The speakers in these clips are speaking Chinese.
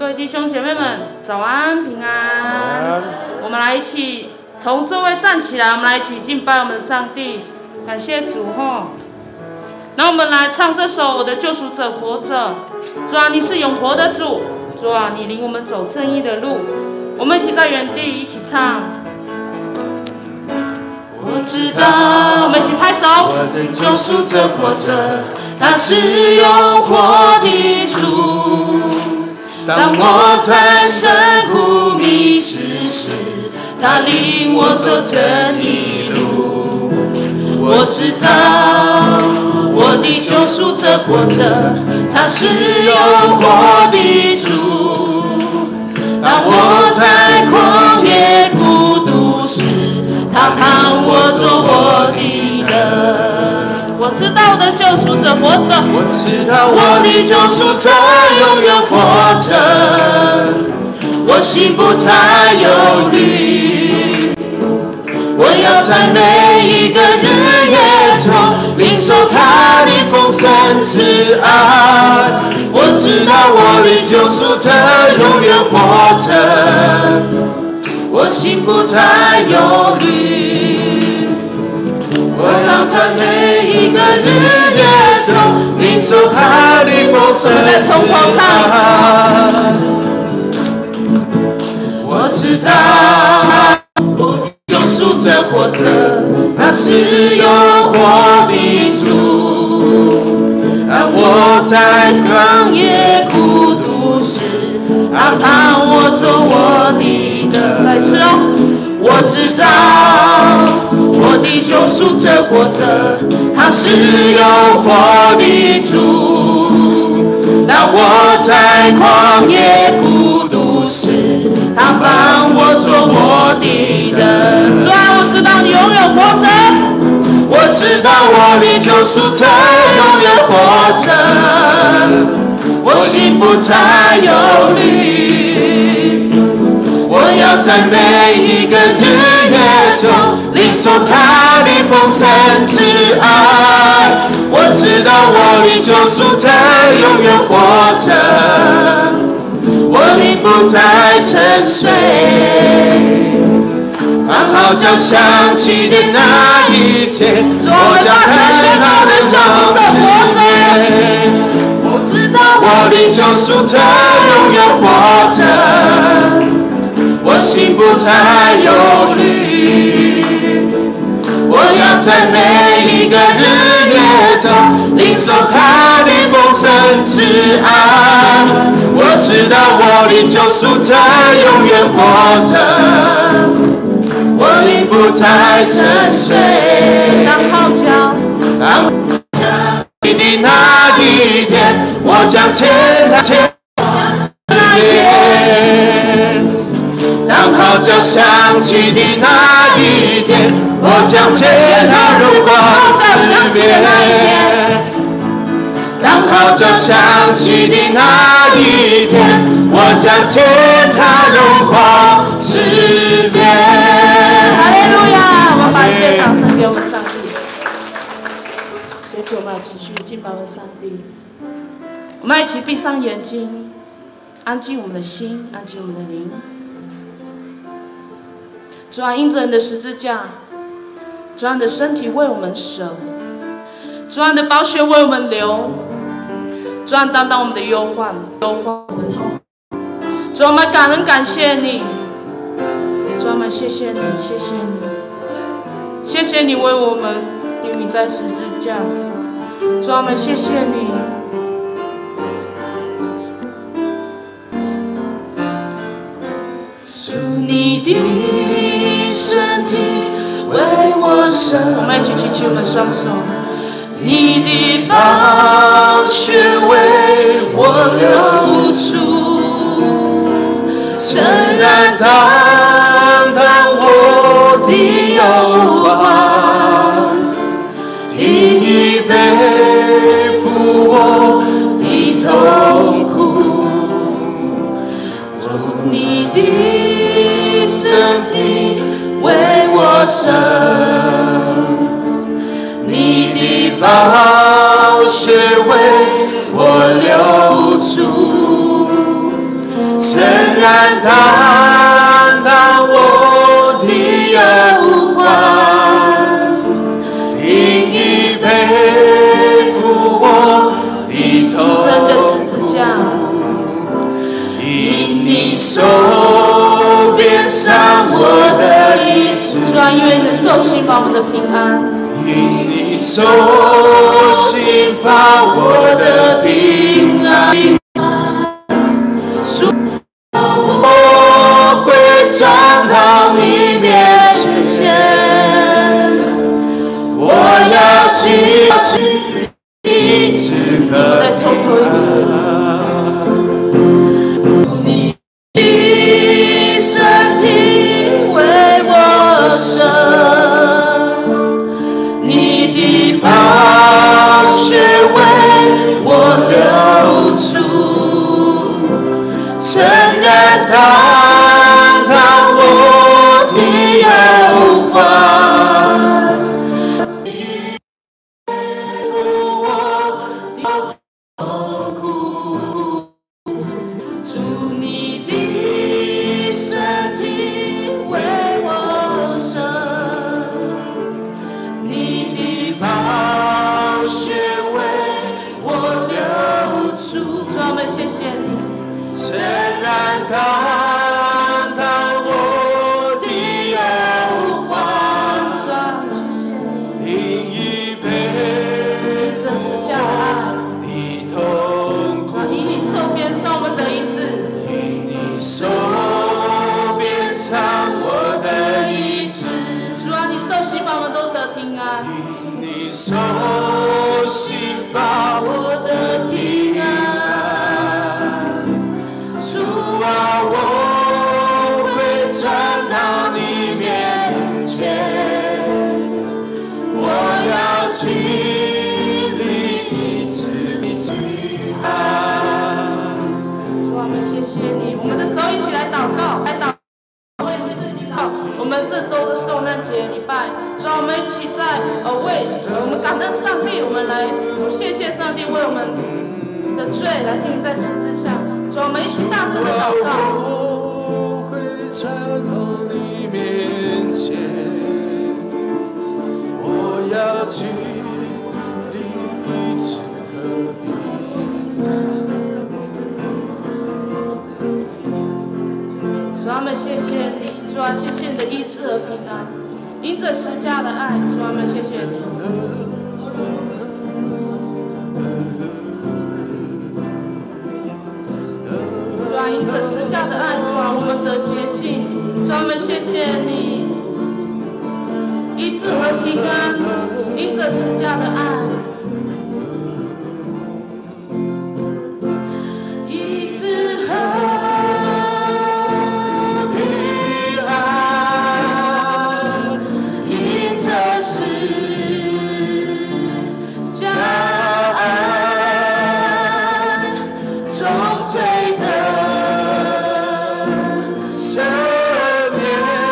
各位弟兄姐妹们，早安平安。我们来一起从座位站起来，我们来一起敬拜我们的上帝，感谢主哈。那我们来唱这首《我的救赎者活着》。主啊，你是永活的主，主啊，你领我们走正义的路。我们一起在原地一起唱。我知道，我们一起拍手。 我的救赎者活着，他是永活的主。当我在深谷迷失时，他领我走正义路。我知道，我的救赎者活着，他是永活的主。当我在旷野孤独时，他盼我做我的人。 我知道我的救赎者活着， 我知道我的救赎者永远活着，我心不再忧虑。我要在每一个日夜中领受他的丰盛之爱。我知道我的救赎者永远活着，我心不再忧虑。我要在每一个日夜中领受他的丰盛之爱。我知道我救赎者活着，他是永活的主。当我在旷野孤独时，他盼我做我的人。 再次哦， 我知道我的救赎者活着，他是永活的主。当我在旷野孤独时，他帮我做我的人。 主啊，我知道你永远活着。 我知道我的救赎者永远活着，我心不再忧虑。我要在每一个日夜中领受他的丰盛之爱。我知道我的救赎者永远活着，我灵不再沉睡。当号角响起的那一天， 我将看到的救赎者活着。 我知道我的救赎者永远活着，我心不再忧虑。我要在每一个日夜中领受他的丰盛之爱。我知道我的救赎者永远活着，我灵不再沉睡。 当号角， 的那一天，我将见他那一天。当号角响起的那一天，我将见他荣光之面。当号角响起的那一天，我将见他荣光之面。 哈利路亚！我们把一些掌声给我们上帝。接着我们要持续敬拜我们上帝。我们一起闭上眼睛，安静我们的心，安静我们的灵。主啊，因着你的十字架，主啊，你的身体为我们舍，主啊，你的宝血为我们流，主啊，担当我们的忧患，主啊，我们感恩感谢你，主啊，我们谢谢你，谢谢你，谢谢你为我们钉钉在十字架，主啊，我们谢谢你。 主你的身体为我舍， 我们一起举起我们双手。 你的宝血为我流出，诚然担当我的忧患，定义背负我的痛苦。主你的身体为我舍，你的宝血为我流出， 诚然坦荡我的忧患，定义背负我的痛真的十字架， 因你手边上我的医治， 主啊，因为你的受刑罚我们的平安， 因你手心罚我的平安，我会站到你面前，我要记一此刻。 我再重头一次。 你的身体为我舍，你的宝血为我流出，诚然坦荡我的忧患，痛苦。主你的身体为我舍，你的宝血为我流出。 主啊，我们谢谢你。 诚然坦荡我的忧患， 主啊，谢谢你。 另一杯这十架的爱， 的痛苦。 以你受鞭伤我们得医治， 因你手边上我的医治， 主啊，你受刑罚我们都得平安， 因你手心罚我的平安。主啊，我会站到你面前，我要经历一次的平安。 主啊，我们谢谢你。我们的手一起来祷告，来祷告，为你自己祷告。我们这周的受难节礼拜，主啊，我们一起在为我们感恩上帝，我们来谢谢上帝为我们的罪来钉在十字架。主啊，我们一起大声的祷告。 我会站到你面前，我要经历一次和平安。 主啊，我们谢谢你，主啊，谢谢你的医治和平安，因着十架的爱，主啊，我们谢谢你。主啊，因着十架的爱，主啊，我们得洁净，主啊，我们谢谢你，医治和平安，因着十架的爱。医治和平安，因着十架爱，重罪的赦免，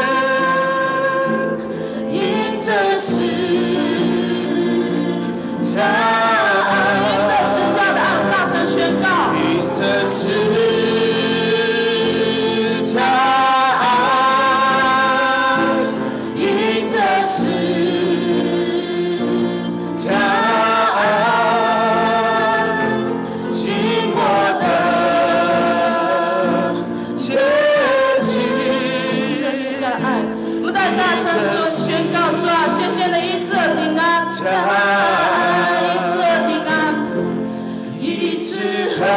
因着十架爱， 因着十架的爱，大声宣告。 因着十架爱，因着十架爱，经我的洁净。 因着十架的爱，我们再大声做宣告，主啊，谢谢你医治和平安，医治和平安， 医治和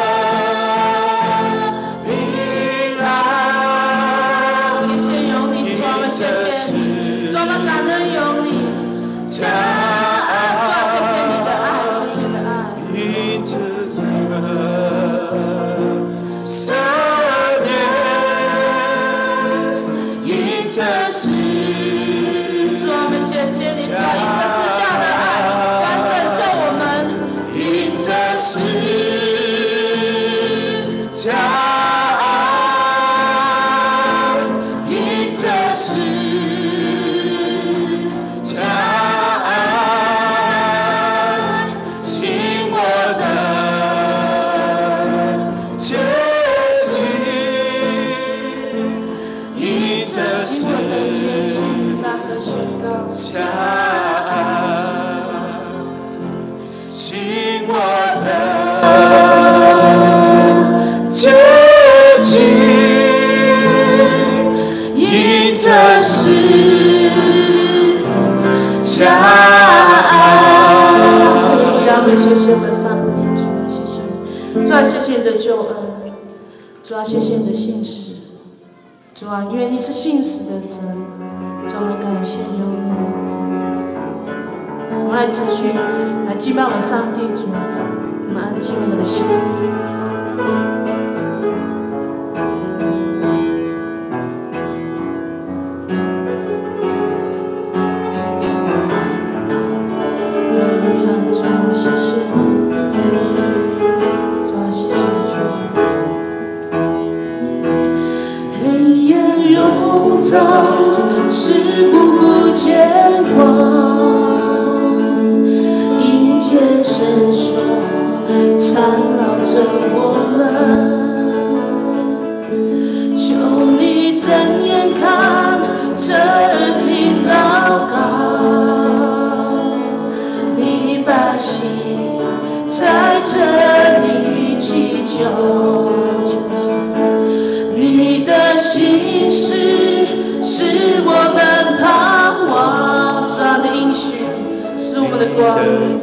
平安， 谢谢有你，主啊，我们谢谢你，主啊，我们感恩有你，主啊，谢谢你的爱，谢谢你的爱， 因着你的赦免，因着十主啊，我们谢谢你，主啊，因着十架的爱，主啊，拯救我们， 因着十主啊，谢谢你的救恩，主啊，谢谢你的信实，主啊，因为你是信实的神，主啊，我们感谢有你。我们来持续来敬拜我们上帝，主，我们安静我们的心。谢谢你，主啊，谢谢你，主。黑夜笼罩，视不见光，阴间绳索缠绕着我们。求你睁眼看，侧听祷告。百姓在这里祈求，你的心事是我们盼望，主啊，你的应许是我们的光，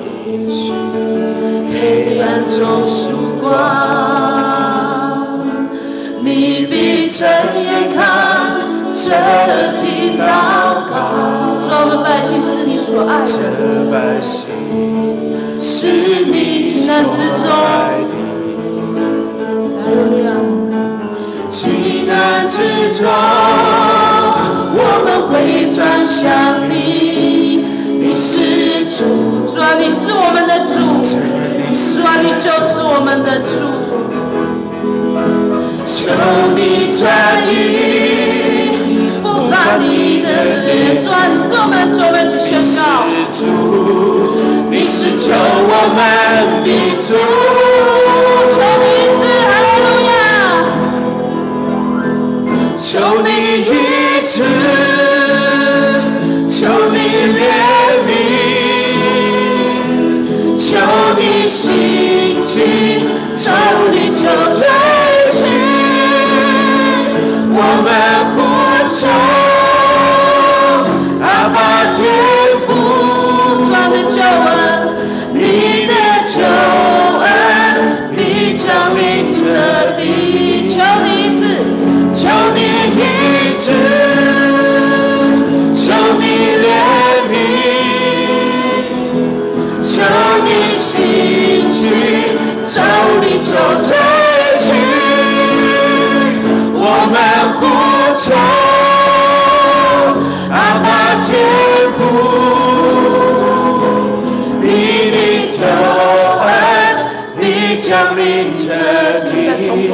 黑暗中曙光，你必睁眼看，侧听祷告。主啊，我们百姓是你所爱的，百姓是你急难之中，急难之中，我们会转向你，你是主，主啊，你是我们的主，主啊，你就是我们的主，求你转移不发你的脸，主啊，你是我们的主，我们去宣告。你是救我们的主，求你医治，哈利路亚！求你医治，求你怜悯，求你兴起，求你救罪去，我们呼求阿爸天父，专门救我。你的救恩必降临这地，求你医治，求你医治，求你怜悯，求你兴起，照你救罪去，我们呼求阿爸天父。救恩必降临这地，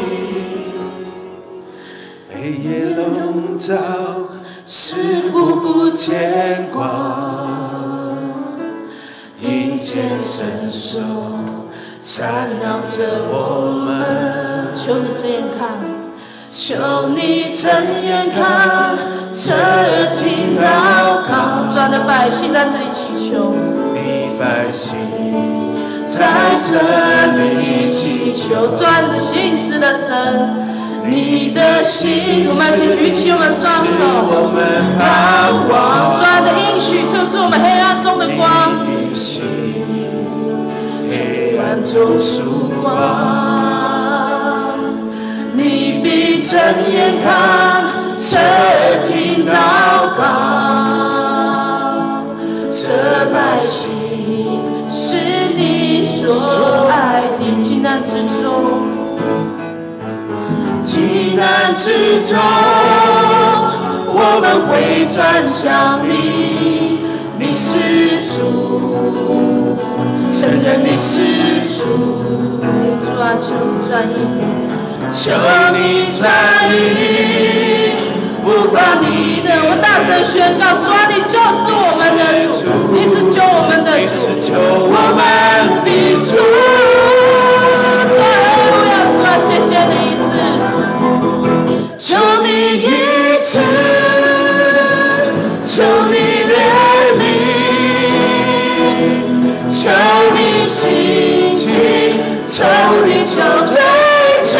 黑夜笼罩，视不见光，阴间绳索缠绕着我们。求你睁眼看，求你睁眼看，侧听祷告。主啊，的百姓在这里祈求。百姓在这里祈求，主啊，你是信实的神，你的心，我们去举起我们双手，我们盼望，主啊，的应许就是我们黑暗中的光，黑暗中曙光，你必睁眼看，侧听祷告，这百姓。是你所爱的，急难之中，急难之中，我们会转向你，你是主，承认你是主，主啊，求你转移，求你转移。不发你的，我大声宣告，主啊，你就是我们的主，你是救我们的主，你是救我们的主。哈利路亚，主啊，谢谢你医治，求你医治，求你怜悯，求你兴起，求你救罪去，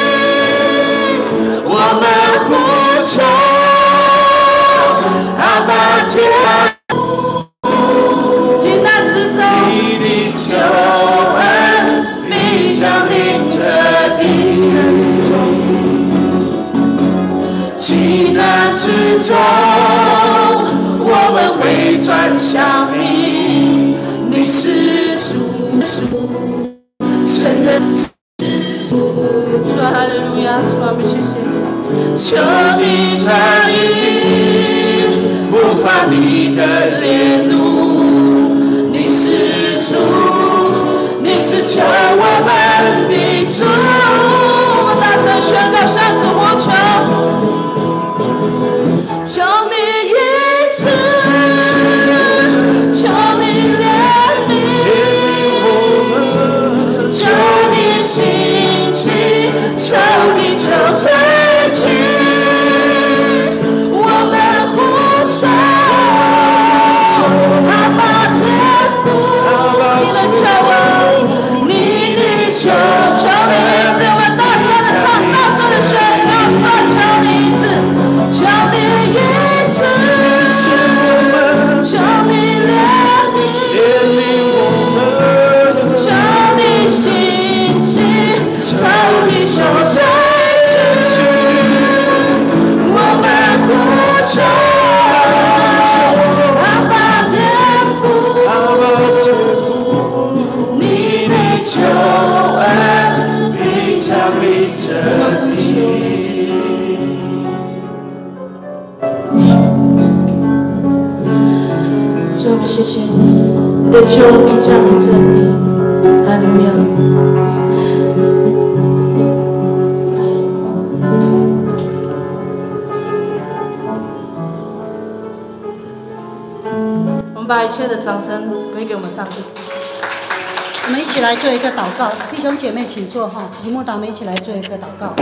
我们呼求。阿爸天父，急难之中，你的救恩中，我们会转向你，你是主，承认是主。 主啊，哈利路亚！主啊，我们谢谢你。 求你参与，不发你的烈怒，你是主，你是救我们的主。 我们大声宣告，向主呼求，求你医治，求你怜悯我们， 求你兴起，求你求退去， 我们呼求，阿爸天父，你的救恩，你的求，求你医治，我们大声的唱，大声的宣告，求你医治，求你医治，求你怜悯我们，求你兴起，求你求退去，我们呼求，阿爸天父，你的救恩必降临这地。 主，我们谢谢你，你的救恩必降临这地，哈利路亚。我们把一切的掌声归给我们上帝。 我们一起来做一个祷告，弟兄姐妹请坐哈，题目党们一起来做一个祷告。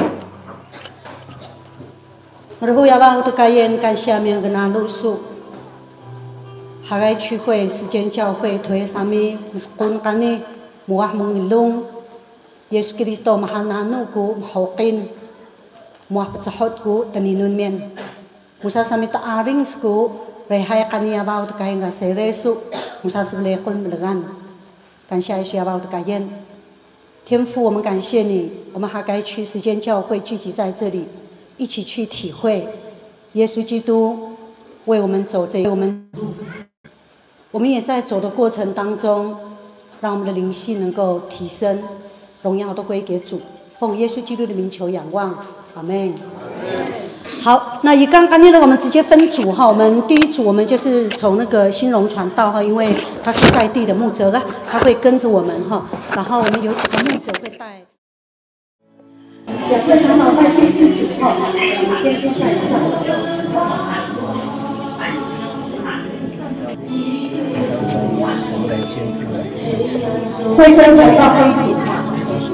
感谢明跟南路数，哈该聚会时间教会推上面kun kani muah mengilung Yesus Kristo mahananu ku mahokin muah pecahot ku taninun men musa sami ta aring ku rehai kania bau kai nga seresu musa sble kun belegan 感谢爱需要把我的感恩，天父，我们感谢你，我们哈该区时间教会聚集在这里，一起去体会耶稣基督为我们走这我们也在走的过程当中，让我们的灵性能够提升，荣耀都归给主，奉耶稣基督的名求仰望，阿们。好，那以刚呢，我们直接分组哈。我们第一组我们就是从那个兴荣传道哈，因为他是在地的牧者啦，他会跟着我们哈。然后我们有几个牧者会带。非常好，在第一组哈，我们先带一下。会先转到黑组哈。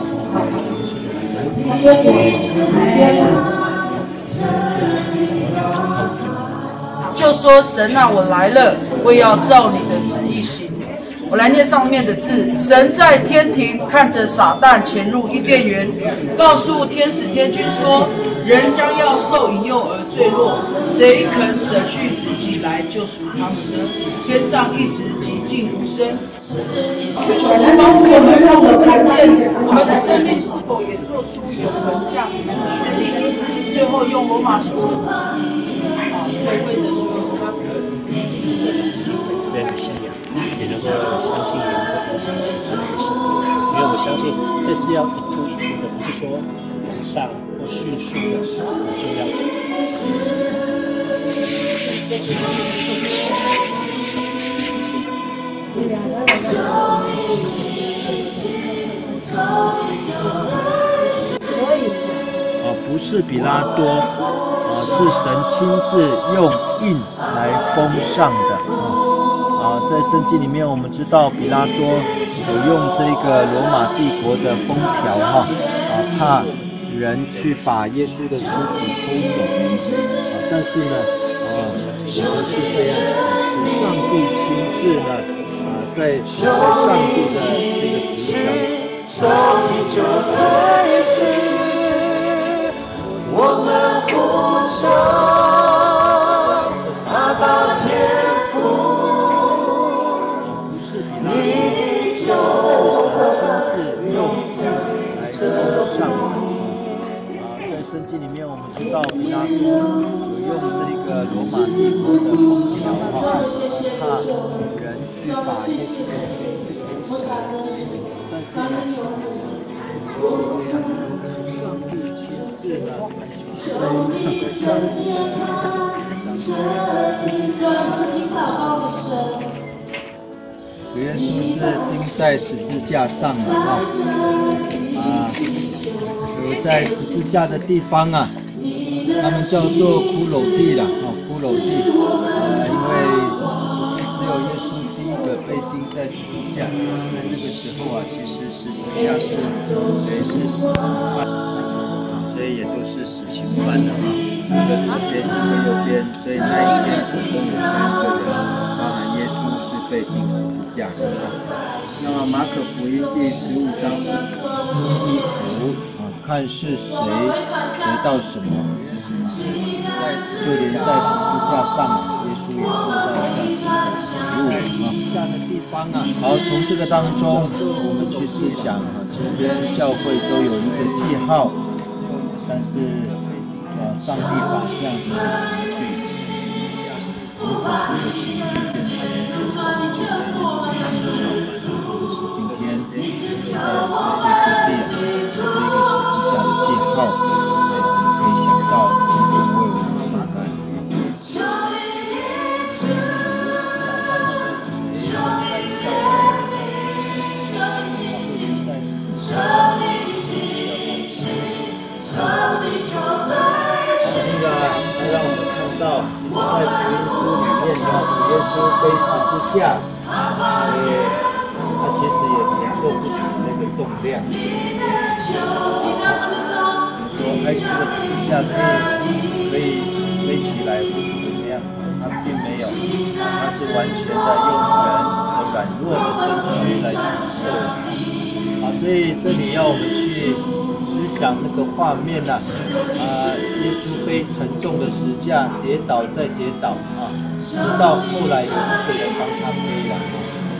就说神啊，我来了，我也要照你的旨意行。我来念上面的字：神在天庭看着撒旦潜入伊甸园，告诉天使天君说：人将要受引诱而坠落，谁肯舍去自己来救赎他们呢？天上一时寂静无声。求主帮助我们，让我们看见我们的生命是否也做出永恒价值的选择。最后用罗马书对会着说他可以虽然信仰也能够相信，也能够影响其他人的生命，因为我相信这是要一步一步的，不是说往上或迅速的就要。不是比拉多，是神亲自用印来封上的在圣经里面，我们知道比拉多有用这个罗马帝国的封条怕人去把耶稣的尸体偷走但是呢不是这样，上帝亲自呢在上帝的这个旨意当中。 我们呼求阿爸天父，你的救恩用来上在圣经里面我们知道比拉多有用这个罗马帝国的封条怕人去把耶稣给但是呢，上帝亲自的主耶稣是钉在十字架上了有在十字架的地方啊，他们叫做骷髅地了骷髅地因为只有耶稣第一个被钉在十字架，在那个时候啊，其实十字架是死刑犯，所以也都是死刑犯的一个左边一个右边，所以那一天总共有3个人，包含耶稣是被钉十字架的那么马可福音第15章1幅看是谁得到什么，就连在十字架上，耶稣也受到这样子的礼物这样的地方好，从这个当中我们去思想今天教会都有一个记号，但是上帝把这样子的刑具，如果这个刑具变成今天在世界各地这个十字架的记号，我们可以想到今天为我们受难让我们看到在福音书里面耶稣背十字架他其实也承受不起那个重量说这个十字架可以背起来或是怎么样，他并没有他是完全的用人和软弱的身躯来承受所以这里要我们去思想那个画面耶稣背沉重的十字架，跌倒再跌倒直到后来有一个人帮他背了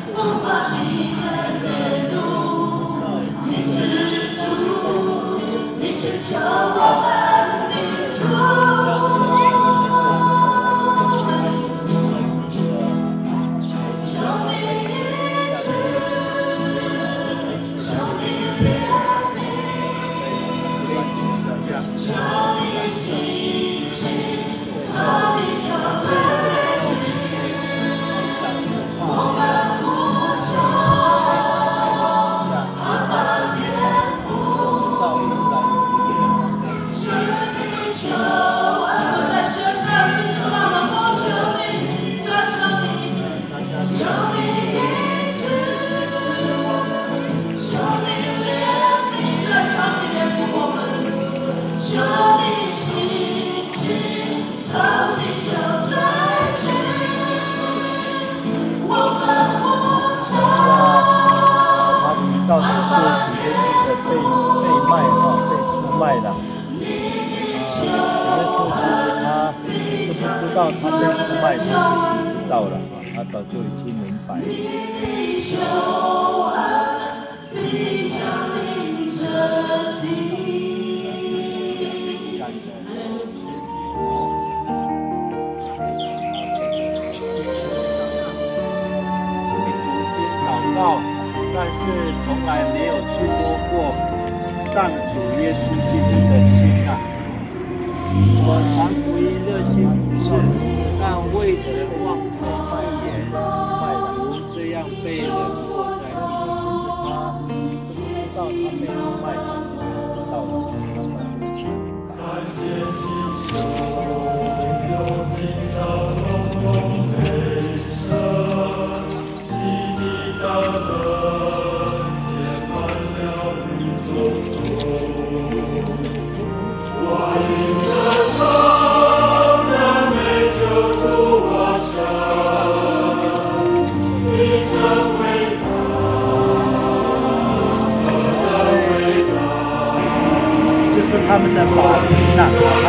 到这个主耶稣的被卖被出卖了主耶稣其实他都不知道他被出卖，他已经知道了他早就已经明白祷告但是从来没有去摸过上主耶稣基督的心我传福音热心服事，但未曾忘本卖盐如这样被人握在他不知道他被出卖知道了看见星宿又听到隆隆雷声你的大能填满了宇宙中我应歌唱赞美救主我神你真伟大何等伟大就是他们的法庭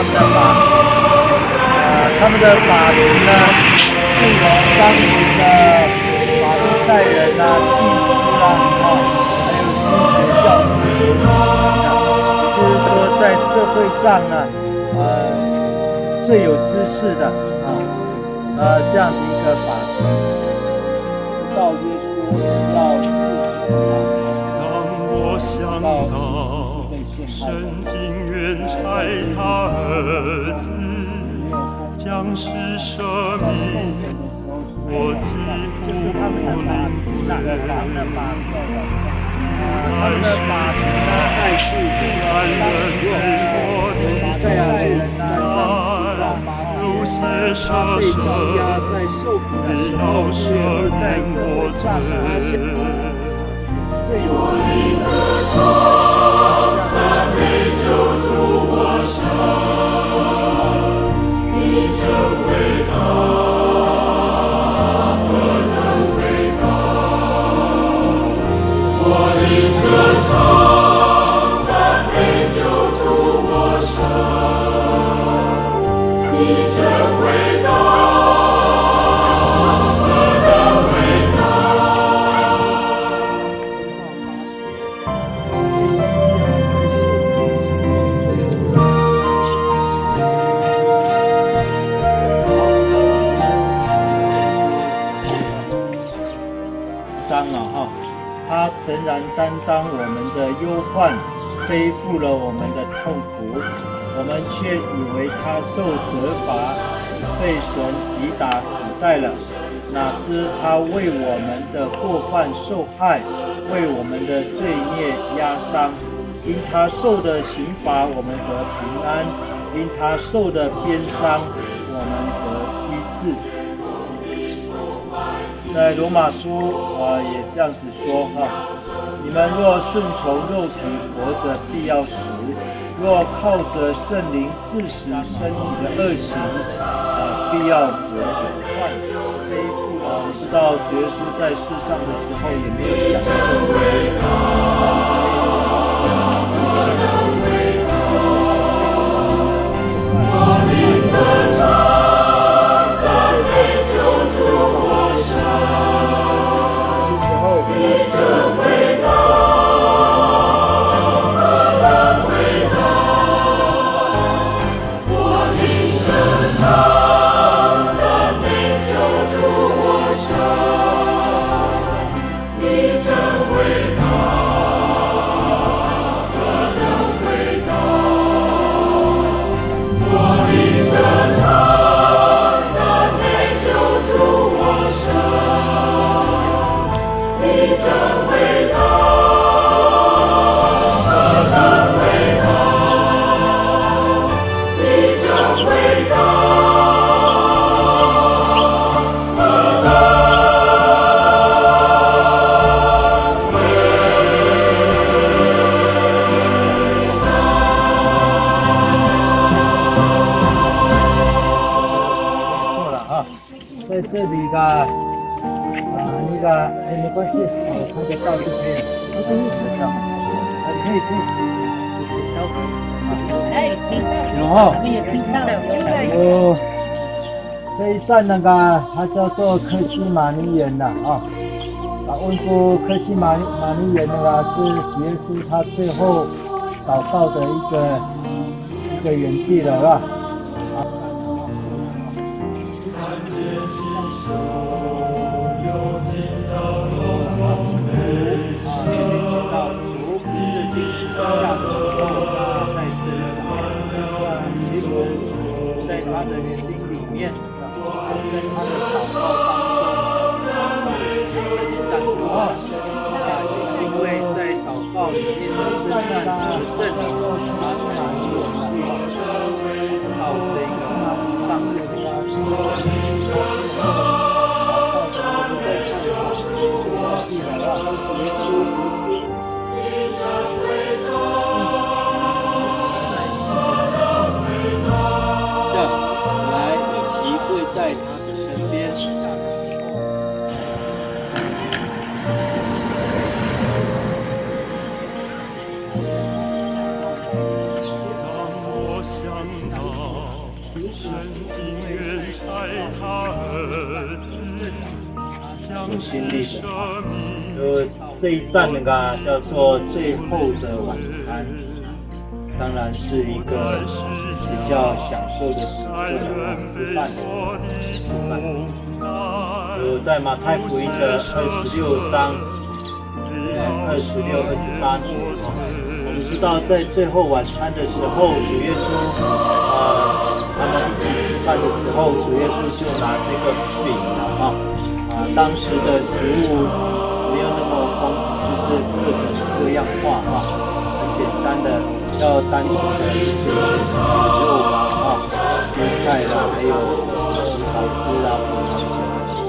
他们的法庭呢是由当时的法利赛人祭司还有经学教师也就是说在社会上呢，最有知识的这样的一个法师，知道耶稣要自死的。 当我想到神竟愿差他儿子将世舍命，我几乎不领会。住在世间，男人被我的重担，有些舍身，也要赦免我罪。我的歌唱，赞美救主我神，你真伟大。歌唱，赞美救主我神，你真伟大，何等伟章啊他诚然担当我们的忧患，背负了我们的痛苦，我们却以为他受责罚，被神击打苦待了。哪知他为我们的过犯受害，为我们的罪孽压伤。因他受的刑罚，我们得平安；因他受的鞭伤，我们得医治。在罗马书也这样子说你们若顺从肉体活着，必要死；若靠着圣灵治死身体的恶行，必要活着。背负知道耶稣在世上的时候也没有享受在这里的没关系，看得到就可以。可以。有这一站它叫做科西玛尼园问过科西玛尼园是耶稣他最后祷告的一个园地了，是吧？在他的心里面，在他的祷告当中，因为在祷告里面的征战圣灵，他才有去到这个上在他的身边。 当我想到神竟愿差他儿子将世舍命， 这一站叫做最后的晚餐。 当然是一个比较享受的时刻了，吃饭。有在马太福音的26章26、28节我们知道在最后晚餐的时候，主耶稣他们一起吃饭的时候，主耶稣就拿这个饼了当时的食物没有那么丰富，就是各种各样化很简单的，要单纯的就是肉蔬菜啦，还有枣汁啦、葡萄酒。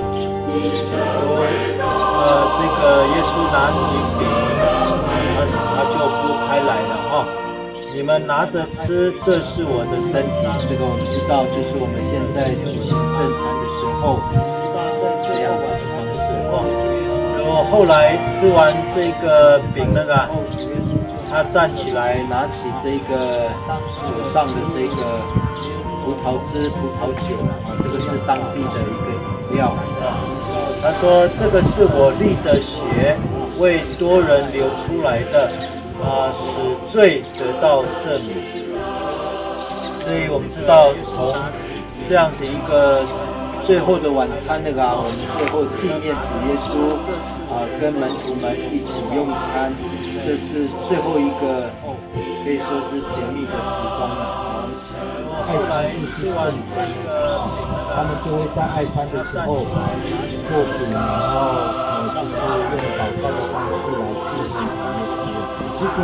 这个耶稣拿起饼，他就拨开来了你们拿着吃，这是我的身体。这个我们知道，就是我们现在举行圣餐的时候，知道在这样的方式然后后来吃完这个饼他站起来，拿起这个手上的这个葡萄汁、葡萄酒这个是当地的一个饮料他说：“这个是我立的血，为多人流出来的，使罪得到赦免。”所以我们知道，从这样的一个最后的晚餐我们最后纪念主耶稣跟门徒们一起用餐，这是最后一个可以说是甜蜜的时光了。爱餐就是他们就会在爱餐的时候做饼，然后就是用祷告的方式来进行其实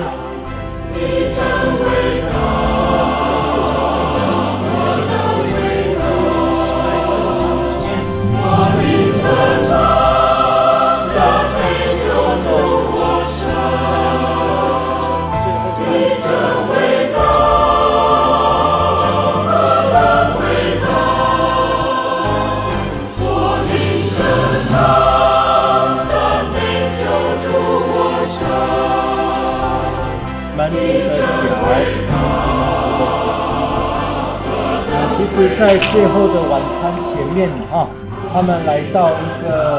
其实在最后的晚餐前面他们来到一个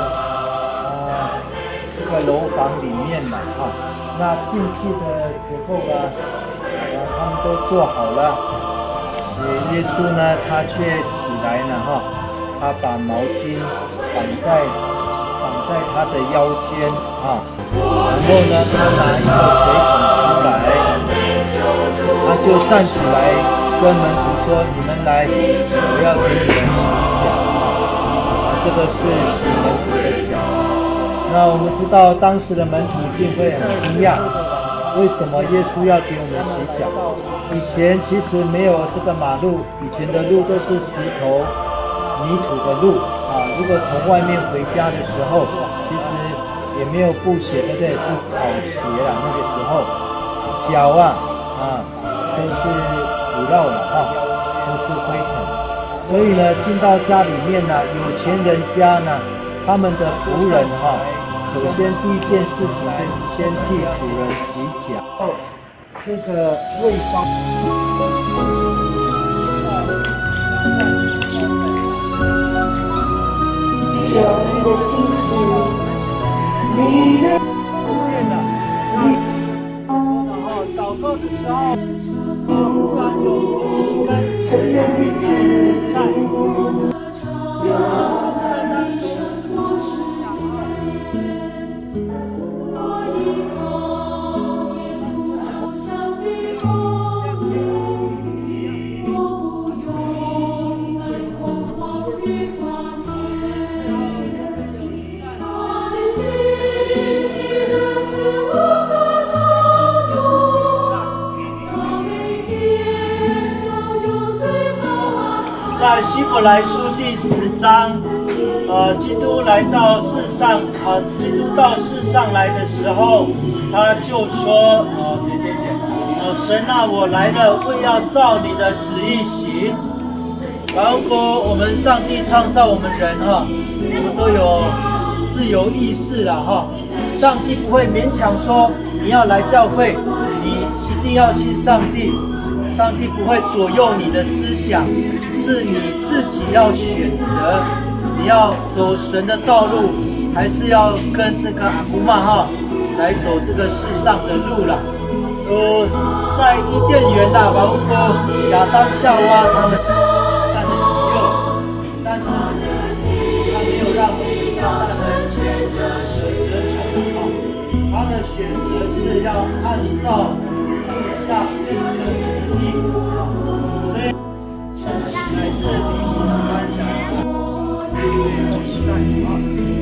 这个楼房里面那进去的时候他们都做好了，耶稣呢他却起来了他把毛巾绑在他的腰间然后呢他拿一个水桶出来，他就站起来跟门徒说：“你们来，我要给你们洗脚。”这个是洗门徒的脚。那我们知道当时的门徒一定会很惊讶，为什么耶稣要给我们洗脚？以前其实没有这个马路，以前的路都是石头、泥土的路如果从外面回家的时候，其实也没有布鞋，对不对？是草鞋啦，那个时候脚都是腐烂了都是灰尘。所以呢，进到家里面有钱人家他们的仆人首先第一件事情是先替主人洗脚。这个味道。祷告的时候，不管有跟人在，在希伯来书第10章，基督来到世上，基督到世上来的时候，他就说，神啊，我来了，为要照你的旨意行。如果我们上帝创造我们人我们都有自由意识了上帝不会勉强说你要来教会，你一定要信上帝。上帝不会左右你的思想，是你自己要选择，你要走神的道路，还是要跟这个阿古玛来走这个世上的路了。 在伊甸园呐，包括亚当、夏娃他们但是引诱，但是他没有让撒旦的选择得逞啊，他的选择是要按照上帝的旨意，所以乃是彼此关系，因为都是在啊。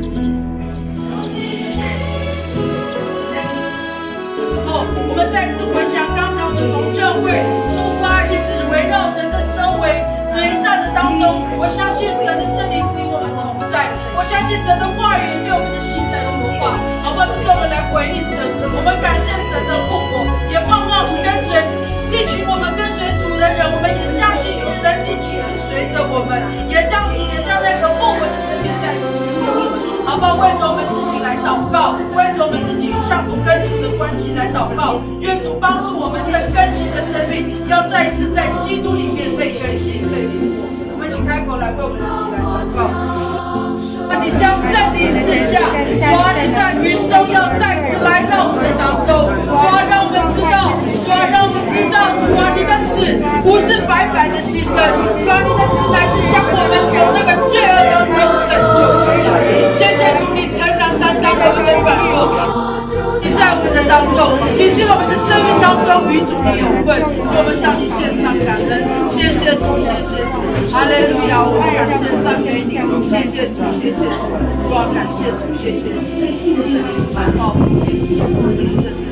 我们再次回想刚才我们从教会出发，一直围绕着这周围对战的当中，我相信神的圣灵与我们同在，我相信神的话语对我们的心在说话，好不好？这时候我们来回应神，我们感谢神的复活，也盼望跟随一群我们跟随主的人，我们也相信有神迹奇事随着我们，也将那个复活的生命再次赐给我们。好不好？为着我们自己来祷告，为着我们自己向主跟主的关系来祷告，愿主帮助我们这更新的生命，要再次在基督里面被更新、被复活。我们请开口来为我们自己来祷告。你将圣灵赐下，主啊，你在云中要再次来到我们的当中，主啊，让我们知道，主啊，让我们知道，主啊，你的死不是白白的牺牲，主啊，你的死乃是将我们从那个罪恶当中拯救出来。谢谢主，你诚然担当我们的软弱，你在我们的当中，以及我们的生命当中与主的有份，所以我们向你献上感恩。谢谢主，谢谢主，哈利路亚！我们感谢赞美你，谢谢主，谢谢主，主啊，感谢主，谢谢主，圣灵来报耶稣基督的圣灵。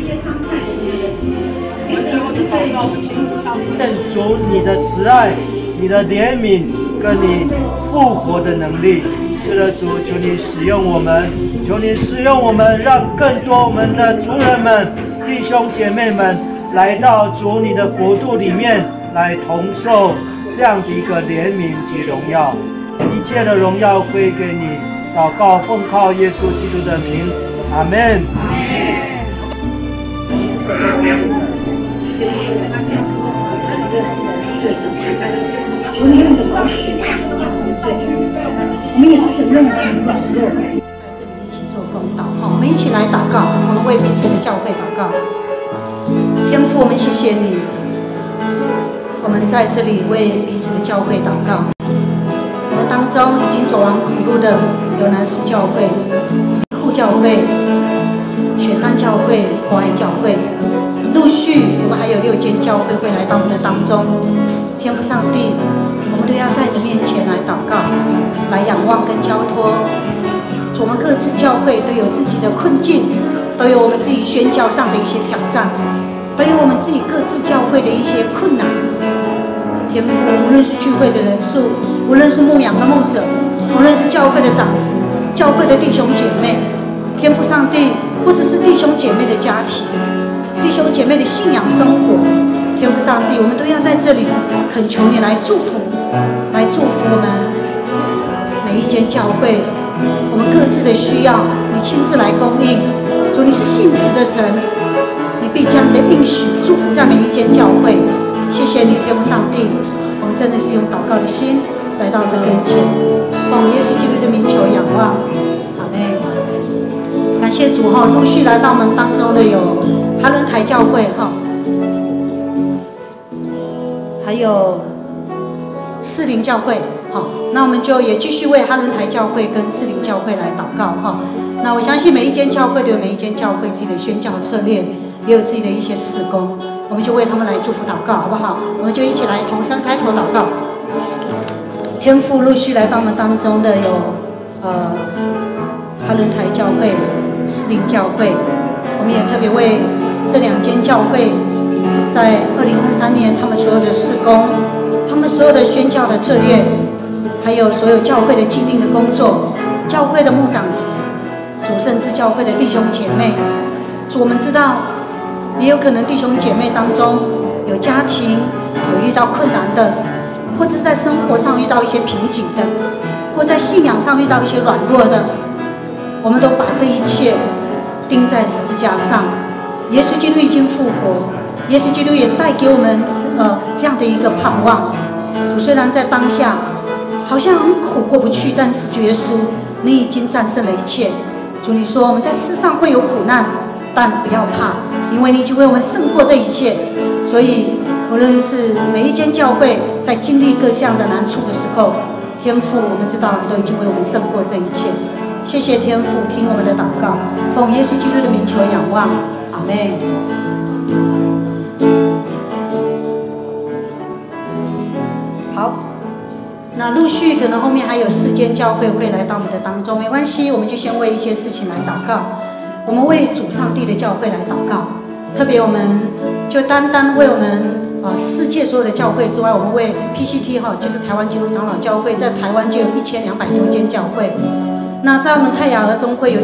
我们最后的祷告，我们请主上帝。 愿主你的慈爱、你的怜悯跟你复活的能力。是的，主，求你使用我们，求你使用我们，让更多我们的族人们、弟兄姐妹们来到主你的国度里面，来同受这样的一个怜悯及荣耀。一切的荣耀归给你。祷告奉靠耶稣基督的名，阿们。 我们也不承认我们软弱，在这里一起做公道哈，我们一起来祷告，我们为彼此的教会祷告。天父，我们谢谢你，我们在这里为彼此的教会祷告。我们当中已经走完苦路的有南市教会、库教会、雪山教会、国爱教会，陆续我们还有6间教会会来到我们的当中。天父上帝，我们都要在你面前来祷告，来仰望跟交托。我们各自教会都有自己的困境，都有我们自己宣教上的一些挑战，都有我们自己各自教会的一些困难。天父，无论是聚会的人数，无论是牧养的牧者，无论是教会的长子、教会的弟兄姐妹，天父上帝，或者是弟兄姐妹的家庭、弟兄姐妹的信仰生活，天父上帝，我们都要在这里恳求你来祝福，来祝福我们每一间教会，我们各自的需要，你亲自来供应。主，你是信实的神，你必将你的应许祝福在每一间教会。谢谢你，天父上帝，我们真的是用祷告的心来到你的跟前，奉耶稣基督的名求仰望，阿们。感谢主哈，陆续来到我们当中的有哈伦台教会哈，还有士林教会。好，那我们就也继续为哈伦台教会跟士林教会来祷告哈。那我相信每一间教会都有每一间教会自己的宣教策略，也有自己的一些事工。我们就为他们来祝福祷告，好不好？我们就一起来同声开头祷告。天父，陆续来到我们当中的有哈伦台教会、士林教会，我们也特别为这2间教会在2023年他们所有的事工，他们所有的宣教的策略，还有所有教会的既定的工作，教会的牧长子，主，甚至教会的弟兄姐妹，主，我们知道。也有可能弟兄姐妹当中有家庭有遇到困难的，或者是在生活上遇到一些瓶颈的，或在信仰上遇到一些软弱的，我们都把这一切钉在十字架上。耶稣基督已经复活，耶稣基督也带给我们这样的一个盼望。主，虽然在当下好像很苦过不去，但是主耶稣，你已经战胜了一切。主，你说我们在世上会有苦难，但不要怕。 因为你已经为我们胜过这一切。所以无论是每一间教会在经历各项的难处的时候，天父，我们知道你都已经为我们胜过这一切。谢谢天父，听我们的祷告，奉耶稣基督的名求仰望，阿们。好，那陆续可能后面还有4间教会会来到我们的当中，没关系，我们就先为一些事情来祷告。我们为主上帝的教会来祷告，特别我们就单单为我们世界所有的教会之外，我们为 PCT 就是台湾基督长老教会，在台湾就有1200多间教会。那在我们泰雅儿中会有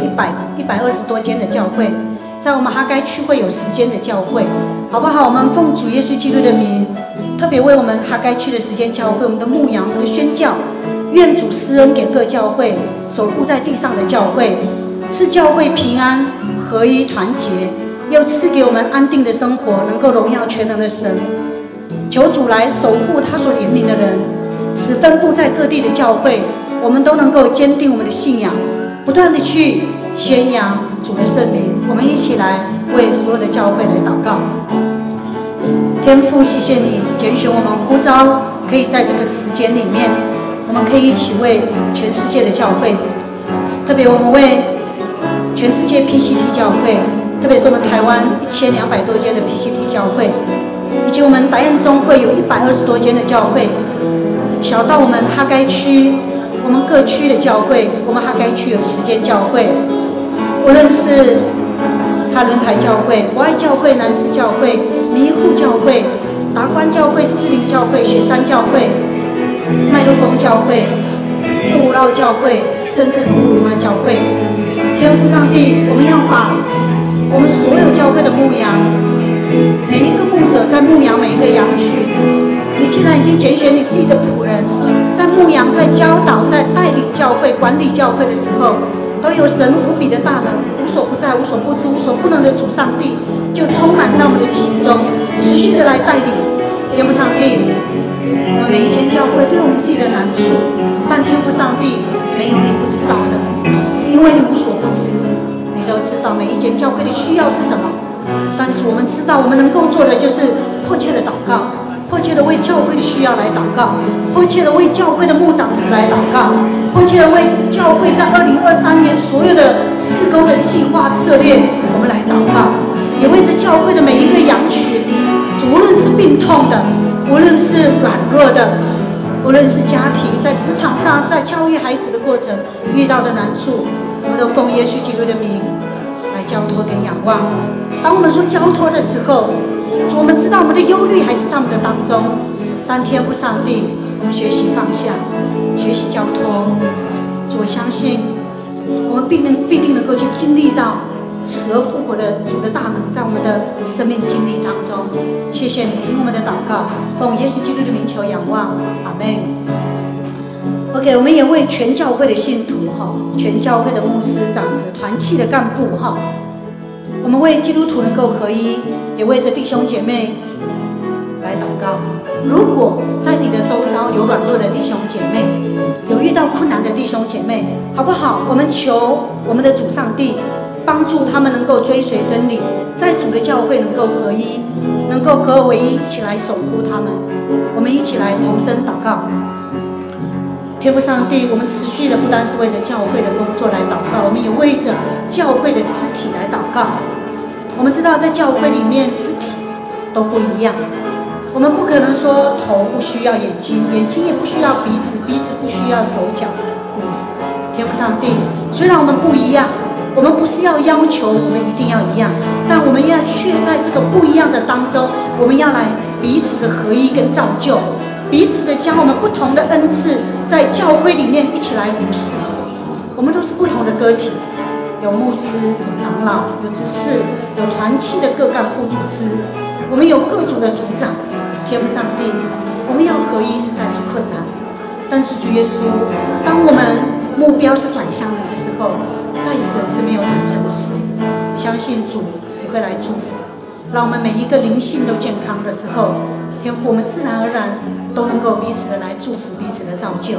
120多间的教会，在我们哈该区会有10间的教会，好不好？我们奉主耶稣基督的名，特别为我们哈该区的10间教会，我们的牧养、我们的宣教，愿主施恩给各教会，守护在地上的教会，赐教会平安、合一、团结，又赐给我们安定的生活，能够荣耀全能的神。求主来守护他所怜悯的人，使分布在各地的教会，我们都能够坚定我们的信仰，不断的去宣扬主的圣名。我们一起来为所有的教会来祷告。天父，谢谢你拣选我们呼召，可以在这个时间里面，我们可以一起为全世界的教会，特别我们为全世界 PCT 教会，特别是我们台湾1200多间的 PCT 教会，以及我们达彦中会有120多间的教会，小到我们哈该区，我们各区的教会，我们哈该区有10间教会，无论是哈伦台教会、博爱教会、南市教会、迷糊教会、达观教会、士林教会、雪山教会、麦路峰教会、四五绕教会，甚至鲁玛教会。天父上帝，我们要把我们所有教会的牧羊，每一个牧者在牧羊每一个羊群，你既然已经拣选你自己的仆人，在牧羊、在教导、在带领教会、管理教会的时候，都有神无比的大能，无所不在、无所不知、无所不能的主上帝，就充满在我们的其中，持续的来带领。天父上帝，我们每一间教会都有我们自己的难处，但天父上帝没有你不知道的，因为你无所不知，你都知道每一间教会的需要是什么。但主，我们知道我们能够做的就是迫切的祷告，迫切的为教会的需要来祷告，迫切的为教会的牧长子来祷告，迫切的为教会在2023年所有的事工的计划策略，我们来祷告，也为着教会的每一个羊群，主，无论是病痛的，无论是软弱的，无论是家庭在职场上、在教育孩子的过程遇到的难处，我们都奉耶稣基督的名来交托跟仰望。当我们说交托的时候，主，我们知道我们的忧虑还是在我们的当中，但天父上帝，我们学习放下，学习交托。主，我相信我们必定能够去经历到死而复活的主的大能，在我们的生命经历当中。谢谢你听我们的祷告，奉耶稣基督的名求仰望，阿们。OK， 我们也为全教会的信徒全教会的牧师、长子、团契的干部我们为基督徒能够合一，也为着弟兄姐妹来祷告。如果在你的周遭有软弱的弟兄姐妹，有遇到困难的弟兄姐妹，好不好？我们求我们的主上帝帮助他们能够追随真理，在主的教会能够合一，能够合而为一，一起来守护他们。我们一起来同声祷告。天父上帝，我们持续的不单是为着教会的工作来祷告，我们也为着教会的肢体来祷告。我们知道在教会里面肢体都不一样，我们不可能说头不需要眼睛，眼睛也不需要鼻子，鼻子不需要手脚。天父上帝，虽然我们不一样，我们不是要要求我们一定要一样，但我们要却在这个不一样的当中，我们要来彼此的合一跟造就，彼此的将我们不同的恩赐在教会里面一起来服侍。我们都是不同的个体，有牧师，有长老，有执事，有团契的各干部组织，我们有各组的组长。天父上帝，我们要合一实在是困难，但是主耶稣，当我们目标是转向你的时候，在神是没有难成的事。相信主也会来祝福，让我们每一个灵性都健康的时候，天父，我们自然而然都能够彼此的来祝福，彼此的造就。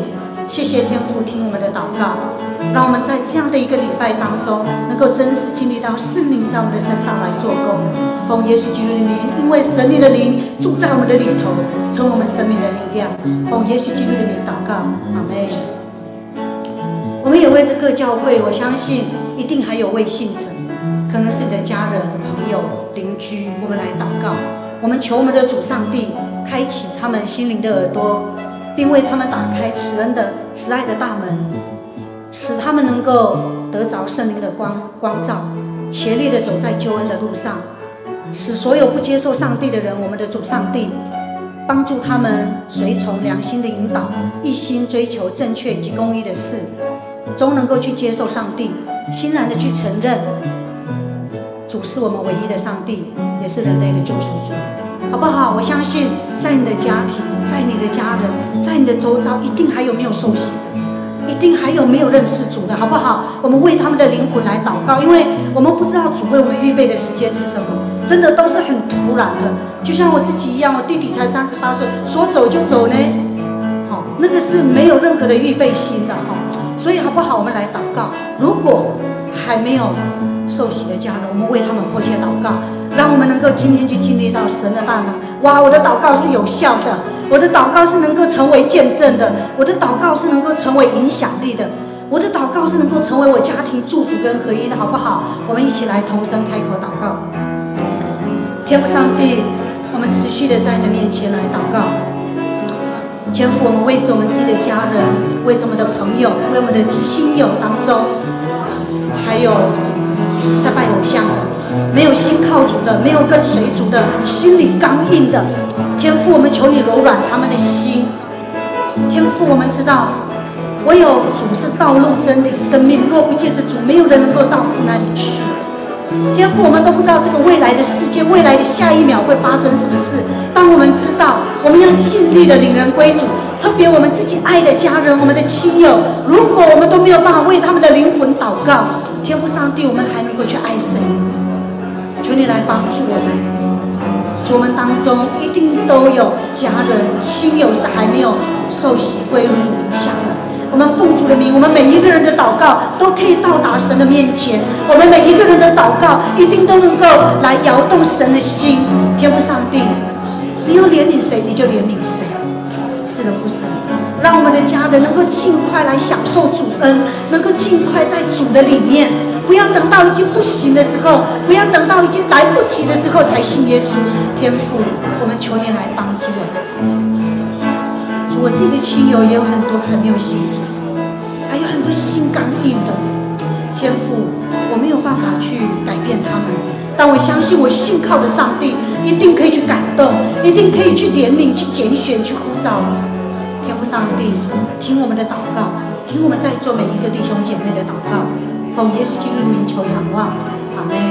谢谢天父听我们的祷告，让我们在这样的一个礼拜当中，能够真实经历到圣灵在我们的身上来做工。奉耶稣基督的名，因为神灵的灵住在我们的里头，成为我们生命的力量。奉耶稣基督的名祷告，阿们。我们也为这个教会，我相信一定还有未信者，可能是你的家人、朋友、邻居，我们来祷告。我们求我们的主上帝开启他们心灵的耳朵，并为他们打开慈爱的大门，使他们能够得着圣灵的光照，竭力的走在救恩的路上，使所有不接受上帝的人，我们的主上帝帮助他们随从良心的引导，一心追求正确以及公义的事，终能够去接受上帝，欣然的去承认主是我们唯一的上帝，也是人类的救赎主，好不好？我相信在你的家庭，在你的家人，在你的周遭，一定还有没有受洗的，一定还有没有认识主的，好不好？我们为他们的灵魂来祷告，因为我们不知道主为我们预备的时间是什么，真的都是很突然的。就像我自己一样，我弟弟才38岁，说走就走呢，那个是没有任何的预备心的哈。所以好不好？我们来祷告。如果还没有受洗的家人，我们为他们迫切祷告，让我们能够今天去经历到神的大能。哇，我的祷告是有效的，我的祷告是能够成为见证的，我的祷告是能够成为影响力的，我的祷告是能够成为我家庭祝福跟合一的，好不好？我们一起来同声开口祷告。天父上帝，我们持续的在你的面前来祷告。天父，我们为着我们自己的家人，为着我们的朋友，为我们的亲友当中，还有在拜偶像的，没有心靠主的，没有跟随主的，心里刚硬的，天父，我们求你柔软他们的心。天父，我们知道唯有主是道路、真理、生命，若不借着主，没有人能够到父那里去。天父，我们都不知道这个未来的世界，未来的下一秒会发生什么事。当我们知道，我们要尽力的领人归主，特别我们自己爱的家人、我们的亲友，如果我们都没有办法为他们的灵魂祷告，天父上帝，我们还能够去爱谁呢？求你来帮助我们。主，我们当中一定都有家人、亲友是还没有受洗归入主影响的。我们奉主的名，我们每一个人的祷告都可以到达神的面前，我们每一个人的祷告一定都能够来摇动神的心。天父上帝，你要怜悯谁你就怜悯谁。是的，父神，让我们的家人能够尽快来享受主恩，能够尽快在主的里面，不要等到已经不行的时候，不要等到已经来不及的时候才信耶稣。天父，我们求你来帮助我们。主，我自己的亲友也有很多还没有信主，还有很多心刚硬的。天父，我没有办法去改变他们，但我相信我信靠的上帝一定可以去感动，一定可以去怜悯、去拣选、去呼召你。天父上帝，听我们的祷告，听我们在座每一个弟兄姐妹的祷告，奉耶稣基督的名求仰望，阿们。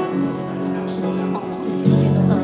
时间都到了。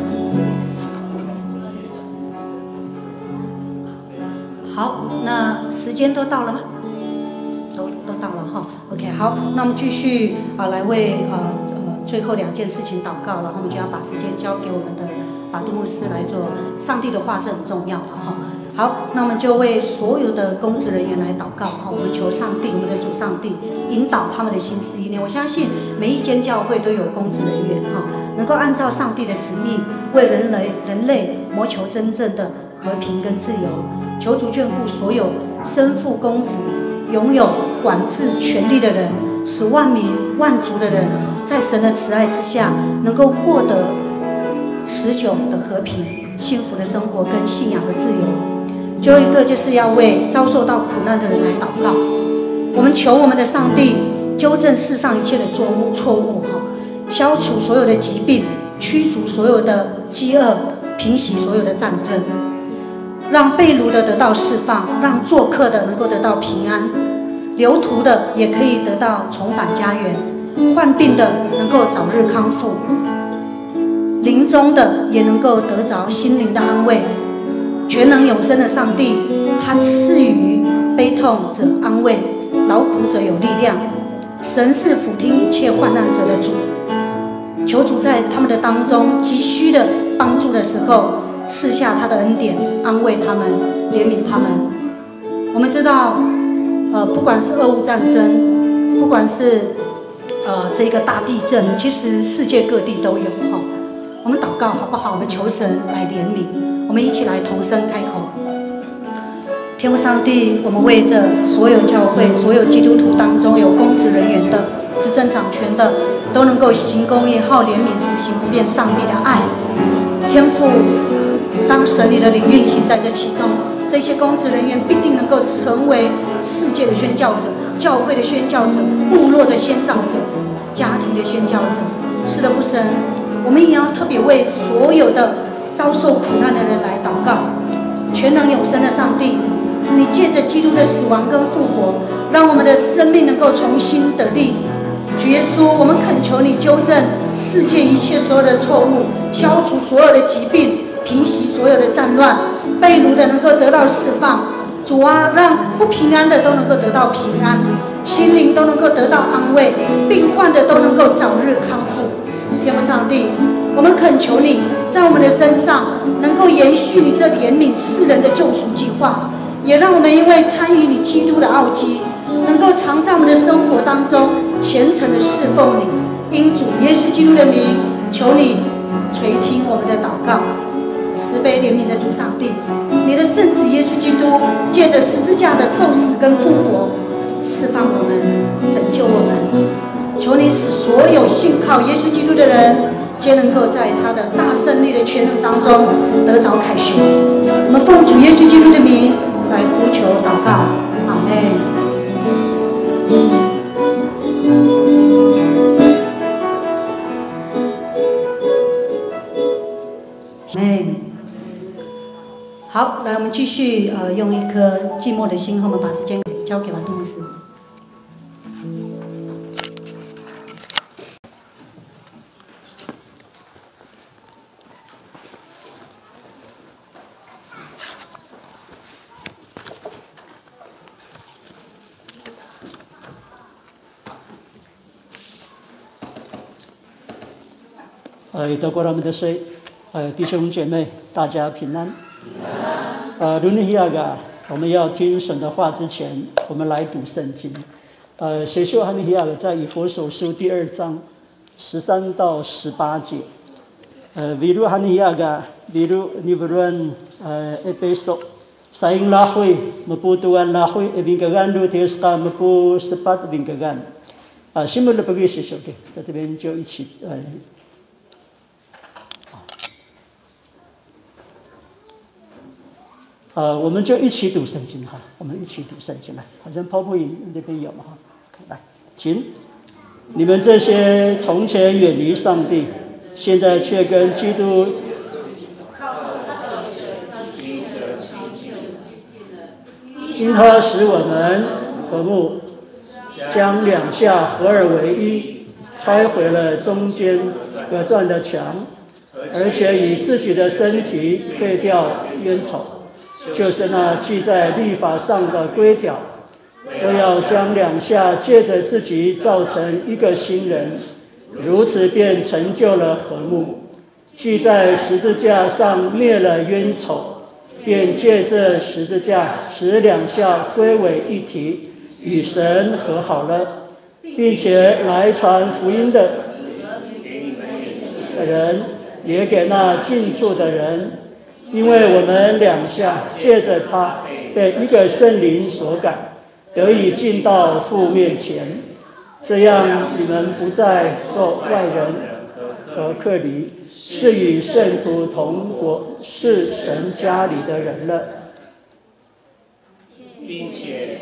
好，那时间都到了吗？都到了哈。OK， 好，那我们继续来为最后2件事情祷告，然后我们就要把时间交给我们的巴蒂牧师来做。上帝的话是很重要的哈。好，那我们就为所有的公职人员来祷告哈。我们求上帝，我们的主上帝引导他们的心思意念。我相信每一间教会都有公职人员哈，能够按照上帝的旨意为人类谋求真正的和平跟自由。求主眷顾所有身负公职、拥有管制权力的人，使万民万族的人在神的慈爱之下，能够获得持久的和平、幸福的生活跟信仰的自由。最后一个就是要为遭受到苦难的人来祷告。我们求我们的上帝纠正世上一切的错误，消除所有的疾病，驱逐所有的饥饿，平息所有的战争。让被掳的得到释放，让做客的能够得到平安，流途的也可以得到重返家园，患病的能够早日康复，临终的也能够得着心灵的安慰。全能永生的上帝，他赐予悲痛者安慰，劳苦者有力量。神是俯听一切患难者的主，求主在他们的当中急需的帮助的时候，赐下他的恩典，安慰他们，怜悯他们。我们知道不管是俄乌战争，不管是这个大地震，其实世界各地都有哈。我们祷告好不好？我们求神来怜悯，我们一起来同声开口。天父上帝，我们为着所有教会、所有基督徒当中有公职人员的、执政掌权的，都能够行公义、好怜悯、实行不变上帝的爱。天父，当神你的灵运行在这其中，这些公职人员必定能够成为世界的宣教者、教会的宣教者、部落的宣教者、家庭的宣教者。是的，父神，我们也要特别为所有的遭受苦难的人来祷告。全能永生的上帝，你借着基督的死亡跟复活，让我们的生命能够重新得力。主耶稣，我们恳求你纠正世界一切所有的错误，消除所有的疾病，平息所有的战乱，被掳的能够得到释放。主啊，让不平安的都能够得到平安，心灵都能够得到安慰，病患的都能够早日康复。天父上帝，我们恳求你在我们的身上能够延续你这怜悯世人的救赎计划，也让我们因为参与你基督的奥迹，能够常在我们的生活当中虔诚的侍奉你。因主耶稣基督的名，求你垂听我们的祷告。慈悲怜悯的主上帝，你的圣子耶稣基督借着十字架的受死跟复活，释放我们，拯救我们。求你使所有信靠耶稣基督的人，皆能够在他的大胜利的权能当中得着凯旋。我们奉主耶稣基督的名来呼求祷告，阿们。好，来，我们继续用一颗寂寞的心，我们把时间交给马杜牧师。 德国人们的水，弟兄姐妹，大家平安。伦尼亚噶，我们要听神的话之前，我们来读圣经。写修汉尼亚噶在以弗所书第2章13到18节。Biru汉尼亚噶，biru nivuran episode. Saing lahoy, maputuan lahoy, ebingkagan do teska mapu sepat bingkagan. 新闻的不给写修的，在这边就一起我们就一起读圣经哈，我们一起读圣经来，好像泡泡影那边有嘛哈，来，请你们这些从前远离上帝，现在却跟基督因他使我们和睦，将两下合而为一，拆毁了中间隔断的墙，而且以自己的身体废掉冤仇。就是那记在律法上的规条，我要将两下借着自己造成一个新人，如此便成就了和睦。记在十字架上灭了冤仇，便借这十字架使两下归为一体，与神和好了，并且来传福音的人，也给那近处的人。因为我们两下借着他被一个圣灵所感，得以进到父面前，这样你们不再做外人和客离，是与圣徒同国，是神家里的人了，并且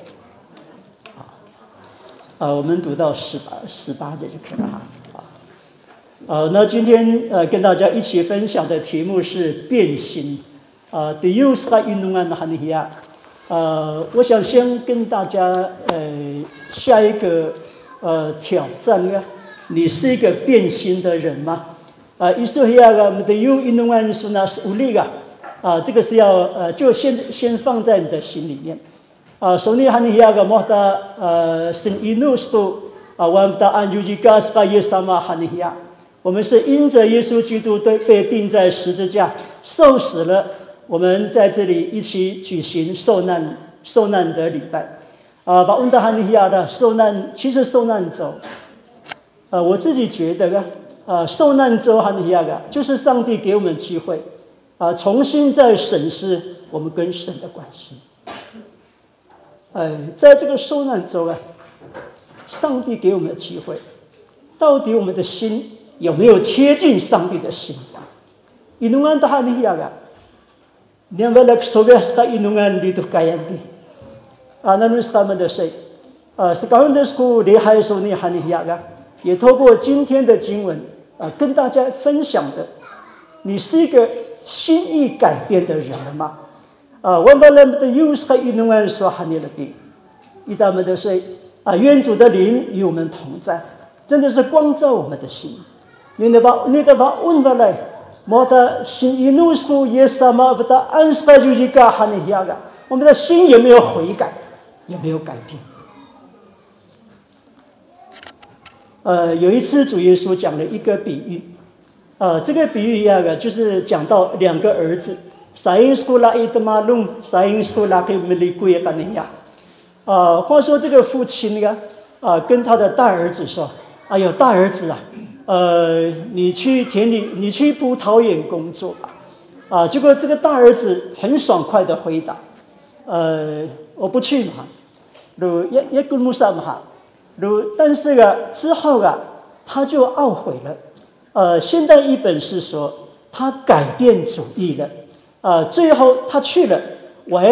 我们读到18节就可以了哈。那今天跟大家一起分享的题目是变心。Diuska inungan haniya。我想先跟大家下一个挑战啊，你是一个变心的人吗？Isuhiya ga diu inungan sunas uliga。这个是要就先放在你的心里面。Soni haniya ga mohta sin inustu wamta anjujika ska yesama haniya。我们是因着耶稣基督被钉在十字架受死了，我们在这里一起举行受难的礼拜。 把温达哈尼亚的受难，其实受难周，我自己觉得受难周哈尼亚就是上帝给我们机会，重新再审视我们跟神的关系。在这个受难周上帝给我们的机会，到底我们的心有没有贴近上帝的心？inungan tahan hiyaga, niang galak sogas ka inungan dito kayanti. Nanus kama的谁？sekarang的school de hai so ni hani hiyaga， 也透过今天的经文跟大家分享的，你是一个心意改变的人了吗？Wambalam的 use ka inungan so hani lagi， 一大们的谁愿主的灵与我们同在，真的是光照我们的心。你的把问过来。我的心一怒说也什么不的安斯巴就一个哈尼亚个，我们的心有没有悔改，有没有改变？有一次主耶稣讲了一个比喻，这个比喻就是讲到两个儿子，saing sekolah itu malum, saing sekolah ke milikku ya kan ya。话说这个父亲跟他的大儿子说：“哎呦，大儿子啊。”你去田里，你去葡萄园工作吧。结果这个大儿子很爽快的回答：我不去嘛。也跟不上嘛。但是之后他就懊悔了。现代译本是说他改变主意了。最后他去了。也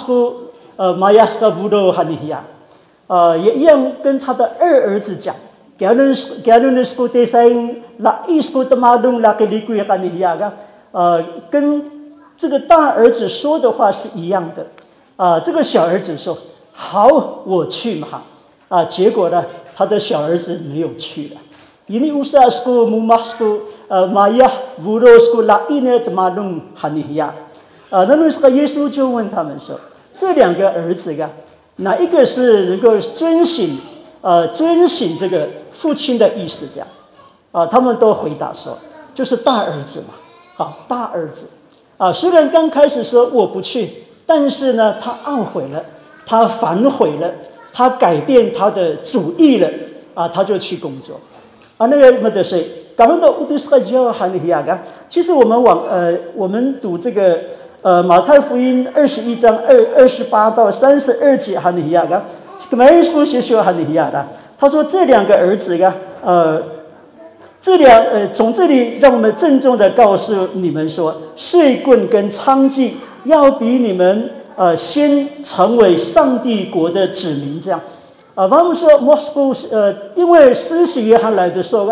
一样跟他的二儿子讲。Ganun sekolah saya la sekolah malum la keliku ya kan ya 跟这个大儿子说的话是一样的。这个小儿子说好，我去嘛。结果呢，他的小儿子没有去了。Ini usaha sekolah mumah sekolah maya vuro sekolah ini malum hani ya。那么耶稣就问他们说，这两个儿子哪一个是能够遵行这个父亲的意思？这样他们都回答说，就是大儿子嘛。大儿子虽然刚开始说我不去，但是呢，他懊悔了，他反悔了，他改变他的主意了他就去工作那个么的谁？刚刚的乌杜斯卡教汉尼亚其实我们读这个马太福音21章28到32节汉尼亚没书写学汉尼亚他说这两个儿子从这里让我们郑重的告诉你们说，税棍跟娼妓要比你们先成为上帝国的子民这样我们说因为施洗约翰来的时候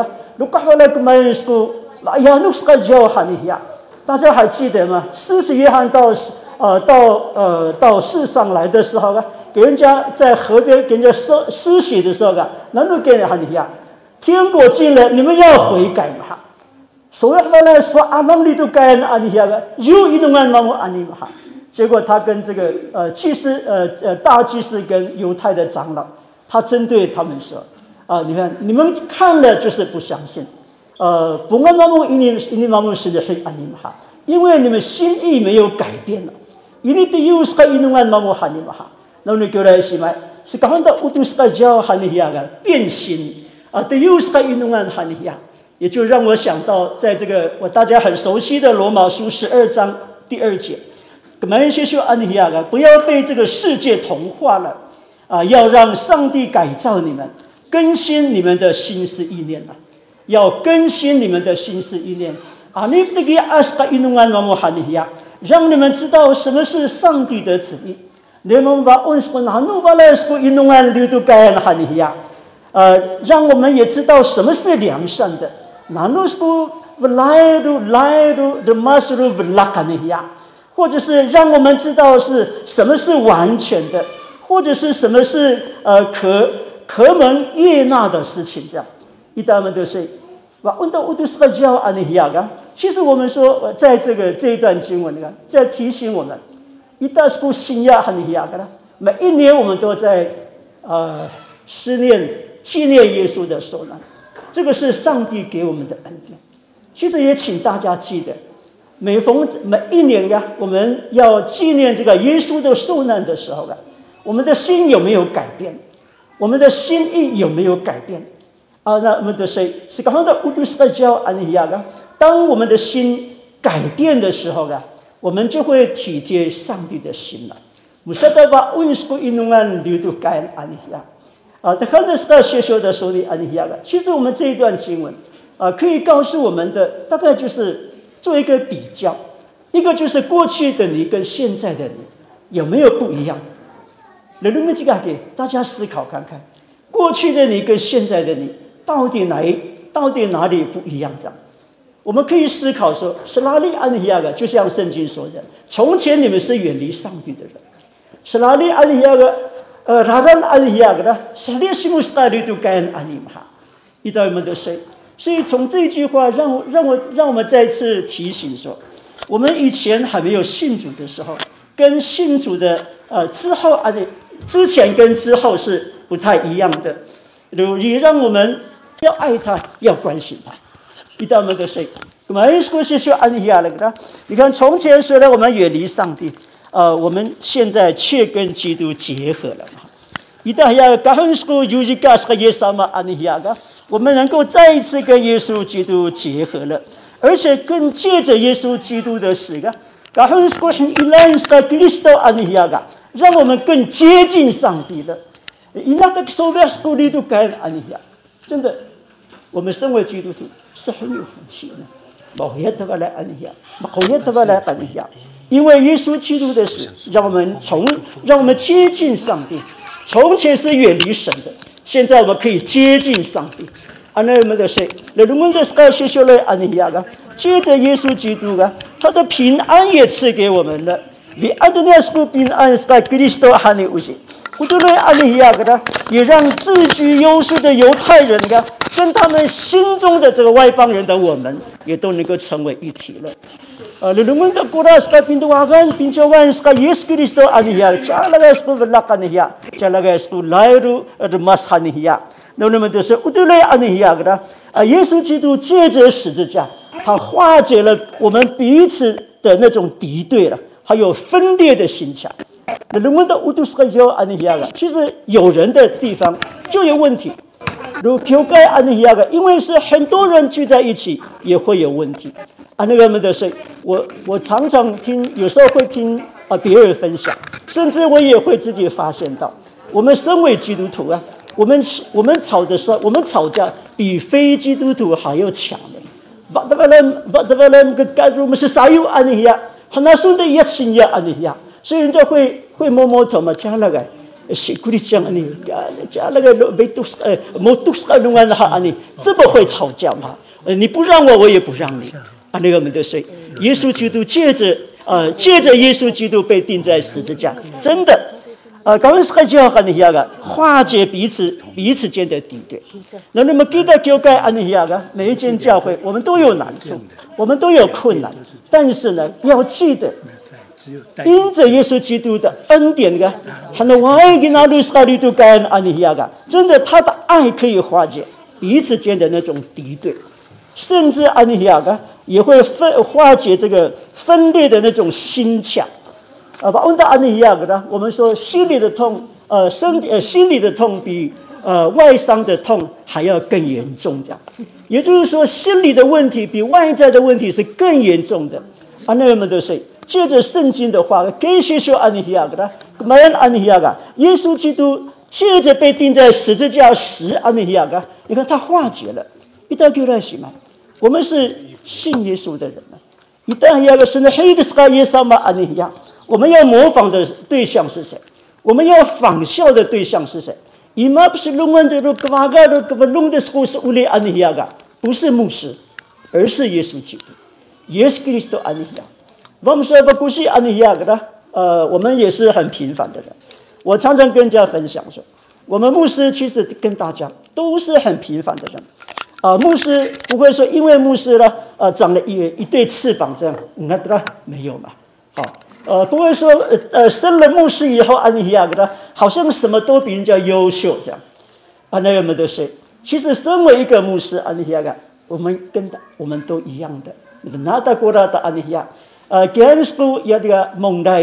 大家还记得吗？施洗约翰到世上来的时候给人家在河边给人家施洗的时候能够给人喊你天国近了，你们要悔改嘛。所谓的说阿南里都该安尼有一种安马木安尼嘛。结果他跟这个大祭司跟犹太的长老，他针对他们说你看你们看了就是不相信不安马木伊尼马木是的黑安尼嘛，因为你们心意没有改变了。伊尼的有是个伊努安马木哈尼嘛，那你叫来是吗？是刚到乌杜斯个教哈尼亚变心对有是个伊努安哈尼亚，也就让我想到在这个大家很熟悉的罗马书12章第2节。门些说安尼亚不要被这个世界同化了要让上帝改造你们，更新你们的心思意念要更新你们的心思意念你那个阿斯卡伊努安马木哈尼亚，让你们知道什么是上帝的旨意。你们把恩斯拿努巴莱斯库伊努安留都该哈尼亚让我们也知道什么是良善的。拿努斯库来都的马斯鲁拉卡尼亚。或者是让我们知道是什么是完全的，或者是什么是可蒙悦纳的事情，这样一大们都是问到乌杜斯个教安尼亚其实我们说在这一段经文在提醒我们一大斯库新亚安尼亚每一年我们都在思念纪念耶稣的受难，这个是上帝给我们的恩典。其实也请大家记得每一年我们要纪念这个耶稣的受难的时候我们的心有没有改变？我们的心意有没有改变？那我们的谁是刚刚的乌杜斯的教安尼亚的？当我们的心改变的时候呢，我们就会体贴上帝的心了。Musadawa unsku inungan liutu kain anihya。看的是谢修的手里anihya了。其实我们这一段经文可以告诉我们的大概就是做一个比较，一个就是过去的你跟现在的你有没有不一样？能不能这个给大家思考看看，过去的你跟现在的你到底哪里不一样？这样，我们可以思考说，是哪里安尼亚的？就像圣经说的，从前你们是远离上帝的人，是哪里安尼亚的？哪人安尼亚的呢？是列西姆斯大里都该安尼嘛？遇到我们的谁？所以从这句话让我们再次提醒说，我们以前还没有信主的时候，跟信主的之后之前跟之后是不太一样的。也让我们要爱他，要关心他。遇到我们的谁？你看，从前虽然我们远离上帝，我们现在却跟基督结合了。我们能够再一次跟耶稣基督结合了，而且更借着耶稣基督的死，让我们更接近上帝了。真的，我们身为基督徒是很有福气的。因为耶稣基督的死，让我们接近上帝。从前是远离神的，现在我们可以接近上帝。接着耶稣基督他的平安也赐给我们了。也让自居优势的犹太人跟他们心中的这个外邦人的我们，也都能够成为一体了。耶稣基督借着十字架，他化解了我们彼此的那种敌对了，还有分裂的心墙。其实有人的地方就有问题，因为是很多人聚在一起也会有问题。我常常听，有时候会听别人分享，甚至我也会自己发现到，我们身为基督徒我们吵的时候，我们吵架比非基督徒还要强的。所以人家会摸摸头嘛，加那个这么会吵架吗？你不让我，我也不让你。耶稣基督借着耶稣基督被钉在十字架，真的化解彼此间的敌对。那你们记得教会每一间教会，我们都有难处，我们都有困难，但是呢，要记得。因着耶稣基督的恩典真的他的爱可以化解彼此间的那种敌对，甚至也会化解这个分裂的那种心墙。我们说心里的痛，心里的痛比外伤的痛还要更严重，这样，也就是说，心理的问题比外在的问题是更严重的。借着圣经的话，耶稣基督借着被钉在十字架时，你看他化解了。我们是信耶稣的人，我们要模仿的对象是谁？我们要仿效的对象是谁？不是牧师，而是耶稣基督。耶稣基督安尼亚。我们说不是安尼亚的，我们也是很平凡的人。我常常跟人家分享说，我们牧师其实跟大家都是很平凡的人。牧师不会说，因为牧师长了一对翅膀这样，没有嘛。不会说升了牧师以后安尼亚的，好像什么都比人家优秀这样。那我们都是，其实身为一个牧师安尼亚的，我们都一样的。拿到过来的安尼亚。给人说也这个蒙代的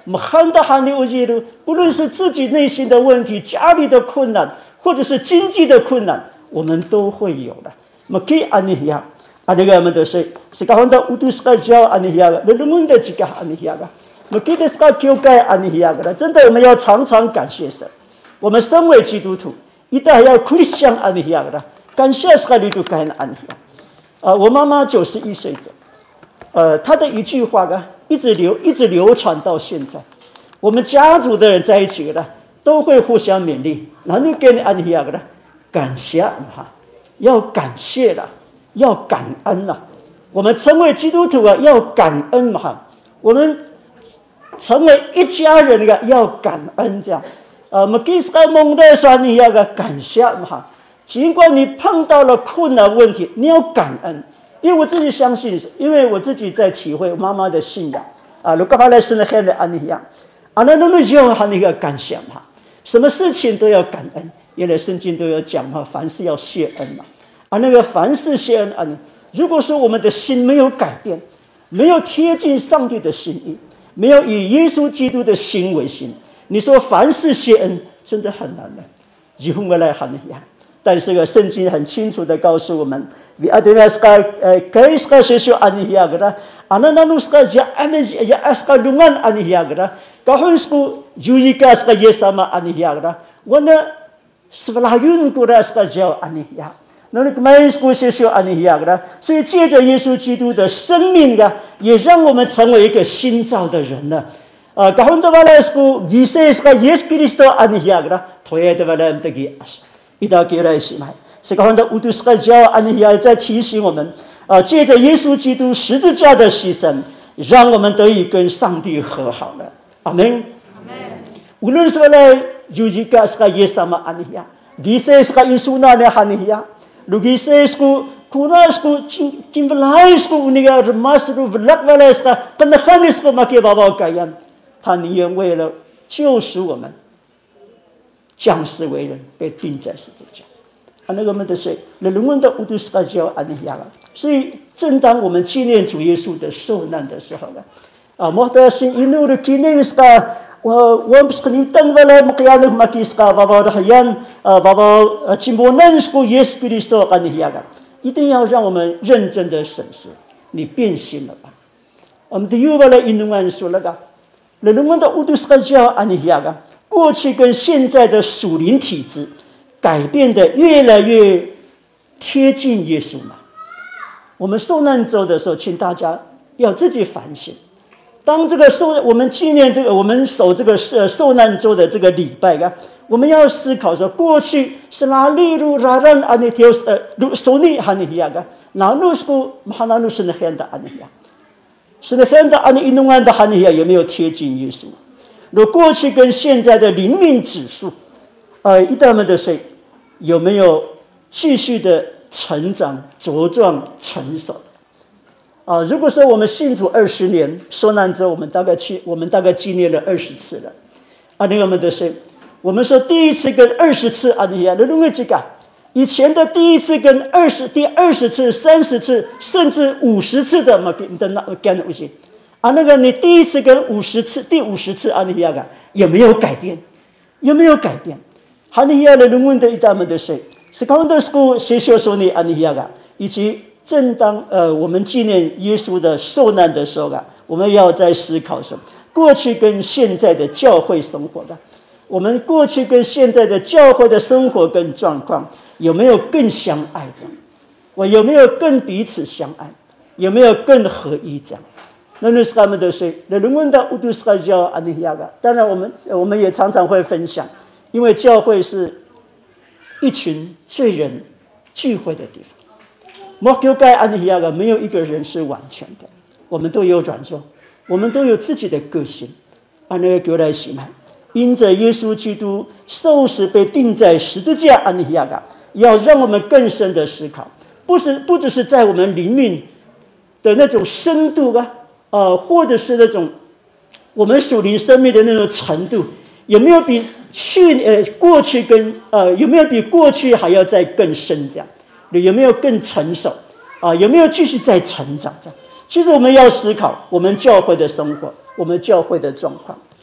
我们看到哈尼乌基鲁，不论是自己内心的问题、家里的困难，或者是经济的困难，我们都会有的。我们可以安尼样，安尼个我们都是看到乌都斯个教安尼样的，人们的几个安尼样的，我们给的是个教改安尼样的。真的，我们要常常感谢神。我们身为基督徒，一旦要苦想安尼样的，感谢是个里头改安尼样。我妈妈91岁者，她的一句话呢，一直流传到现在。我们家族的人在一起的，都会互相勉励。那你跟安尼样的，感谢哈，要感谢了，要感恩了。我们成为基督徒啊，要感恩嘛。我们成为一家人的要感恩这样。我们给是个蒙的说你要个感谢嘛。尽管你碰到了困难问题，你要感恩。因为我自己相信，因为我自己在体会妈妈的信仰啊。如果她来生的孩子安尼样，啊，那就要喊那个感谢嘛。什么事情都要感恩。原来圣经都有讲嘛，凡事要谢恩嘛。啊，那个凡事谢恩啊。如果说我们的心没有改变，没有贴近上帝的心意，没有以耶稣基督的心为心，你说凡事谢恩真的很难的。以后我来喊那样。但是个圣经很清楚的告诉我们，你阿德那斯个该斯个学习安尼样个啦，阿那努斯个呀安尼呀斯个lungan安尼样个啦，高hơn斯个有一个斯个耶sama安尼样个啦，我呢sebelayun个啦斯个叫安尼样，那个麦斯个学习安尼样个啦，所以借着耶稣基督的生命啊，也让我们成为一个新造的人呢。高hơn的话呢斯个以色斯个耶稣基督安尼样个啦，托耶的话呢这个阿。一到给来西麦，是个的乌都斯个教安尼亚在提醒我们，借着耶稣基督十字架的牺牲，让我们得以跟上帝和好了。阿门。无论是来有一个是个耶稣嘛安尼亚，你是个耶稣那的安尼亚，如果是个苦难是个今不来是个那个马斯鲁不拉不来是个，本来很是个马给爸爸改样，他宁愿为了救赎我们。降世为人，被钉在十字架。那个我们的是，那我们的乌都斯个教安尼样了。所以，正当我们纪念主耶稣的受难的时候呢，莫得是因为的纪念是个，我们是肯定等回来，莫可要那么几是个，爸爸的海洋，爸爸进步难是个耶稣基督安尼样的，一定要让我们认真的审视，你变心了吧？我们的有为了因为俺说那个，那我们的乌都斯个教安尼样的。过去跟现在的属灵体制改变的越来越贴近耶稣嘛。我们受难周的时候，请大家要自己反省。当这个我们纪念这个，我们守这个受难周的这个礼拜啊，我们要思考说，过去是哪里路让人安尼条受你安尼样的，哪路是个哪路是那样的安尼样，是那样的安尼弄安的安尼样有没有贴近耶稣？如过去跟现在的灵命指数，一旦们的谁有没有继续的成长、茁壮、成熟的？如果说我们信主20年，受难之后，我们大概纪念了20次了。那我们的谁？我们说第一次跟20次啊，你看，认为这个以前的第一次跟第20次、30次，甚至50次的嘛，的那干不行。那个你第一次跟50次、第50次安尼亚个有没有改变？有没有改变？安尼亚的人问的一大门的谁？是刚的是个学校说你安尼亚个，以及正当我们纪念耶稣的受难的时候啊，我们要在思考什么？过去跟现在的教会生活的，我们过去跟现在的教会的生活跟状况有没有更相爱着？我有没有更彼此相爱？有没有更合一这样？那是他们的谁？那人问到乌都斯个教安尼亚个，当然我们也常常会分享，因为教会是一群罪人聚会的地方。莫求该安尼亚个没有一个人是完全的，我们都有软弱，我们都有自己的个性。安那个求来喜爱，因着耶稣基督受死被钉在十字架安尼亚个，要让我们更深的思考，不只是在我们灵命的那种深度啊。或者是那种我们属灵生命的那种程度，有没有比过去跟有没有比过去还要再更深这样？有没有更成熟有没有继续在成长这样？其实我们要思考我们教会的生活，我们教会的状况。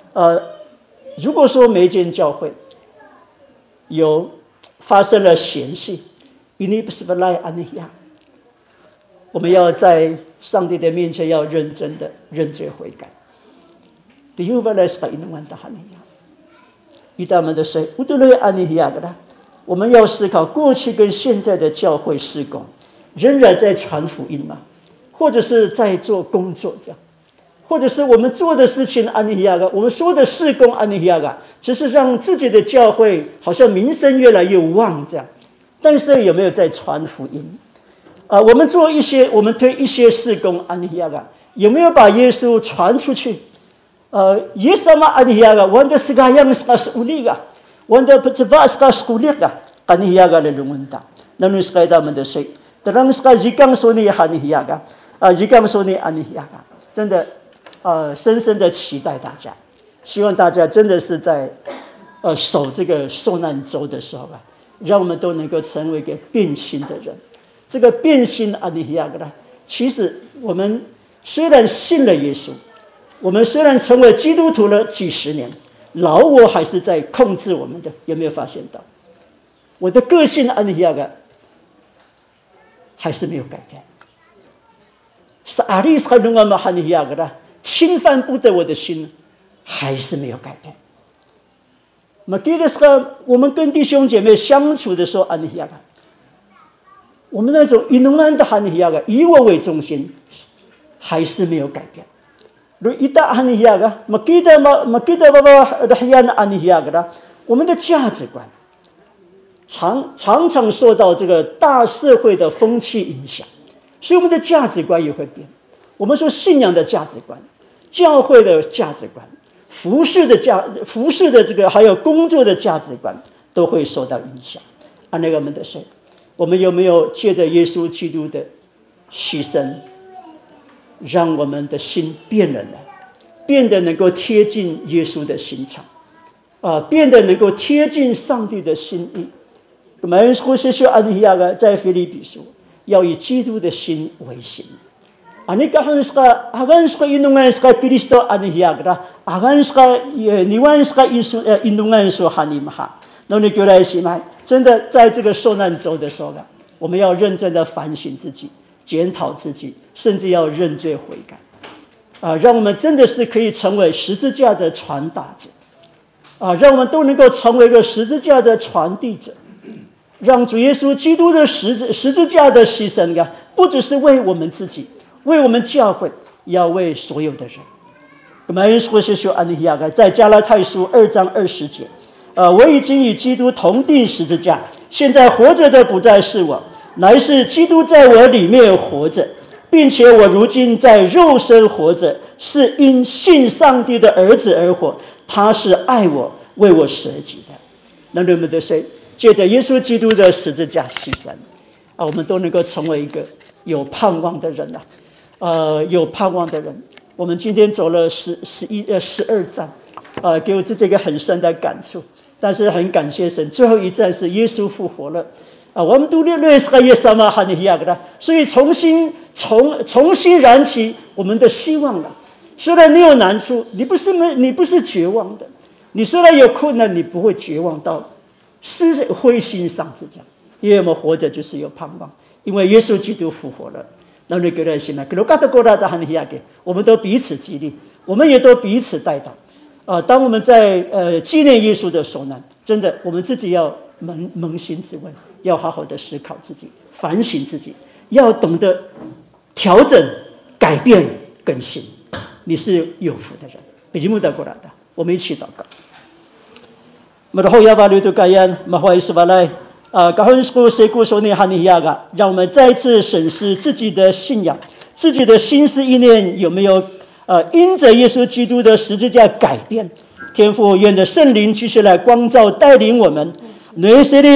如果说每一间教会有发生了嫌隙，我们要在上帝的面前要认真的认罪悔改。我们要思考过去跟现在的教会事工，仍然在传福音吗？或者是在做工作这样？或者是我们做的事情我们说的事工只是让自己的教会好像名声越来越旺这样，但是有没有在传福音？我们推一些事工有没有把耶稣传出去？wanda segayang ska uliga wanda peceva ska skuliga kanihiaga lelungunta nanu skaida mendesek terang ska jikang soni hanihiaga jikang soni anihiaga 真的深深的期待大家，希望大家真的是在守这个受难周的时候让我们都能够成为一个变心的人。这个变心其实我们虽然信了耶稣，我们虽然成为基督徒了几十年，老我还是在控制我们的，有没有发现到？我的个性还是没有改变。侵犯不得我的心，还是没有改变。我们跟弟兄姐妹相处的时候，我们那种以我为中心，还是没有改变。我们的价值观常常受到这个大社会的风气影响，所以我们的价值观也会变。我们说信仰的价值观、教会的价值观、服事的这个还有工作的价值观都会受到影响。我们有没有借着耶稣基督的牺牲，让我们的心变了呢？变得能够贴近耶稣的心肠，变得能够贴近上帝的心意。我们在腓立比书要以基督的心为心。agan ska inungan ska Kristo agan ska niwan ska inungan so hanimha。那你就来信吗？真的在这个受难周的时候我们要认真的反省自己，检讨自己，甚至要认罪悔改。让我们真的是可以成为十字架的传达者，让我们都能够成为一个十字架的传递者，让主耶稣基督的十字架的牺牲不只是为我们自己，为我们教会，也要为所有的人。我们说在加拉太书2章20节，我已经与基督同定十字架，现在活着的不再是我，乃是基督在我里面活着，并且我如今在肉身活着，是因信上帝的儿子而活，他是爱我，为我舍己的。那我们的谁借着耶稣基督的十字架牺牲我们都能够成为一个有盼望的人有盼望的人。我们今天走了12站给我自己一个很深的感触，但是很感谢神，最后一站是耶稣复活了我们都略是个耶稣嘛哈尼亚个的，所以重新燃起我们的希望了。虽然你有难处，你不是绝望的，你虽然有困难，你不会绝望到灰心丧志这样，因为我们活着就是有盼望，因为耶稣基督复活了。那你给人信了，我们都彼此激励，我们也都彼此带祷当我们在纪念耶稣的受难，真的我们自己要扪心自问，要好好的思考自己，反省自己，要懂得调整、改变、更新。你是有福的人。北京木的过来的，我们一起祷告。让我们再次审视自己的信仰，自己的心思意念有没有因着耶稣基督的十字架改变。天父，愿的圣灵继续来光照带领我们。亲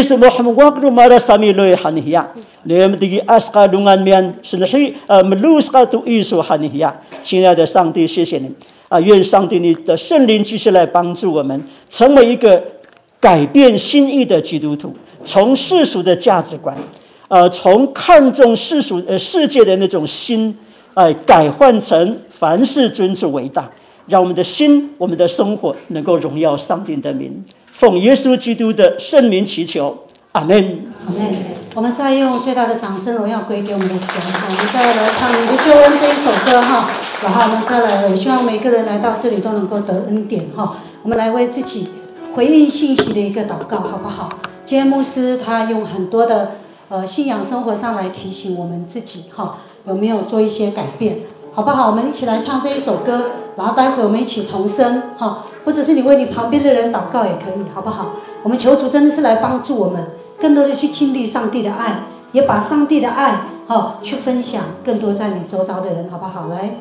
爱的上帝，谢谢你愿上帝你的圣灵继续来帮助我们，成为一个改变心意的基督徒，从世俗的价值观从看重世界的那种心改换成凡事尊主为大， 让我们的心、我们的生活能够荣耀上帝的名。奉耶稣基督的圣名祈求，阿门。 阿门。我们再用最大的掌声荣耀归给我们的神哈！我们再来唱你的救恩这一首歌哈，然后我们再来，我希望每个人来到这里都能够得恩典哈。我们来为自己回应信息的一个祷告，好不好？今天牧师他用很多的信仰生活上来提醒我们自己哈，有没有做一些改变，好不好？我们一起来唱这一首歌，然后待会我们一起同声哈，或者是你为你旁边的人祷告也可以，好不好？我们求主真的是来帮助我们，更多的去经历上帝的爱，也把上帝的爱去分享更多在你周遭的人，好不好？来，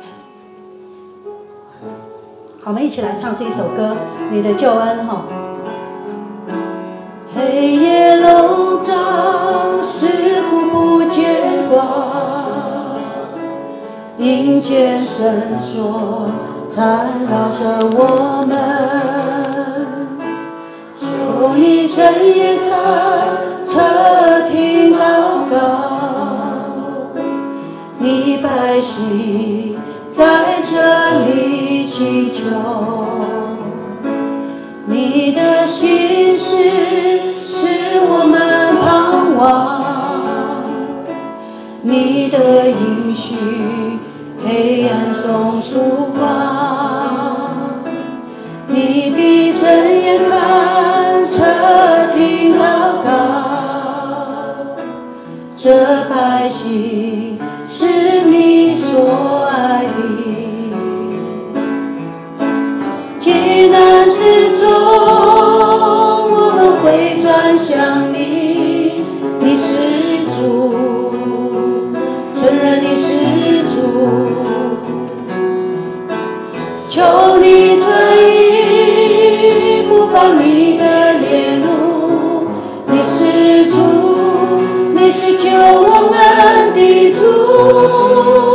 好，我们一起来唱这一首歌，你的救恩哈。黑夜笼罩，似乎不见光，阴间绳索缠绕着我们。求你睁眼看，侧听祷告，你百姓在这里祈求。你的心事使我们盼望，你的应许黑暗中曙光，你必睁眼看，侧听祷告，这百姓是你所爱的。艰难之中，我们会转向你，你是主，承认你是主。求你转移，不放你的烈怒，你是主，你是救我们的主。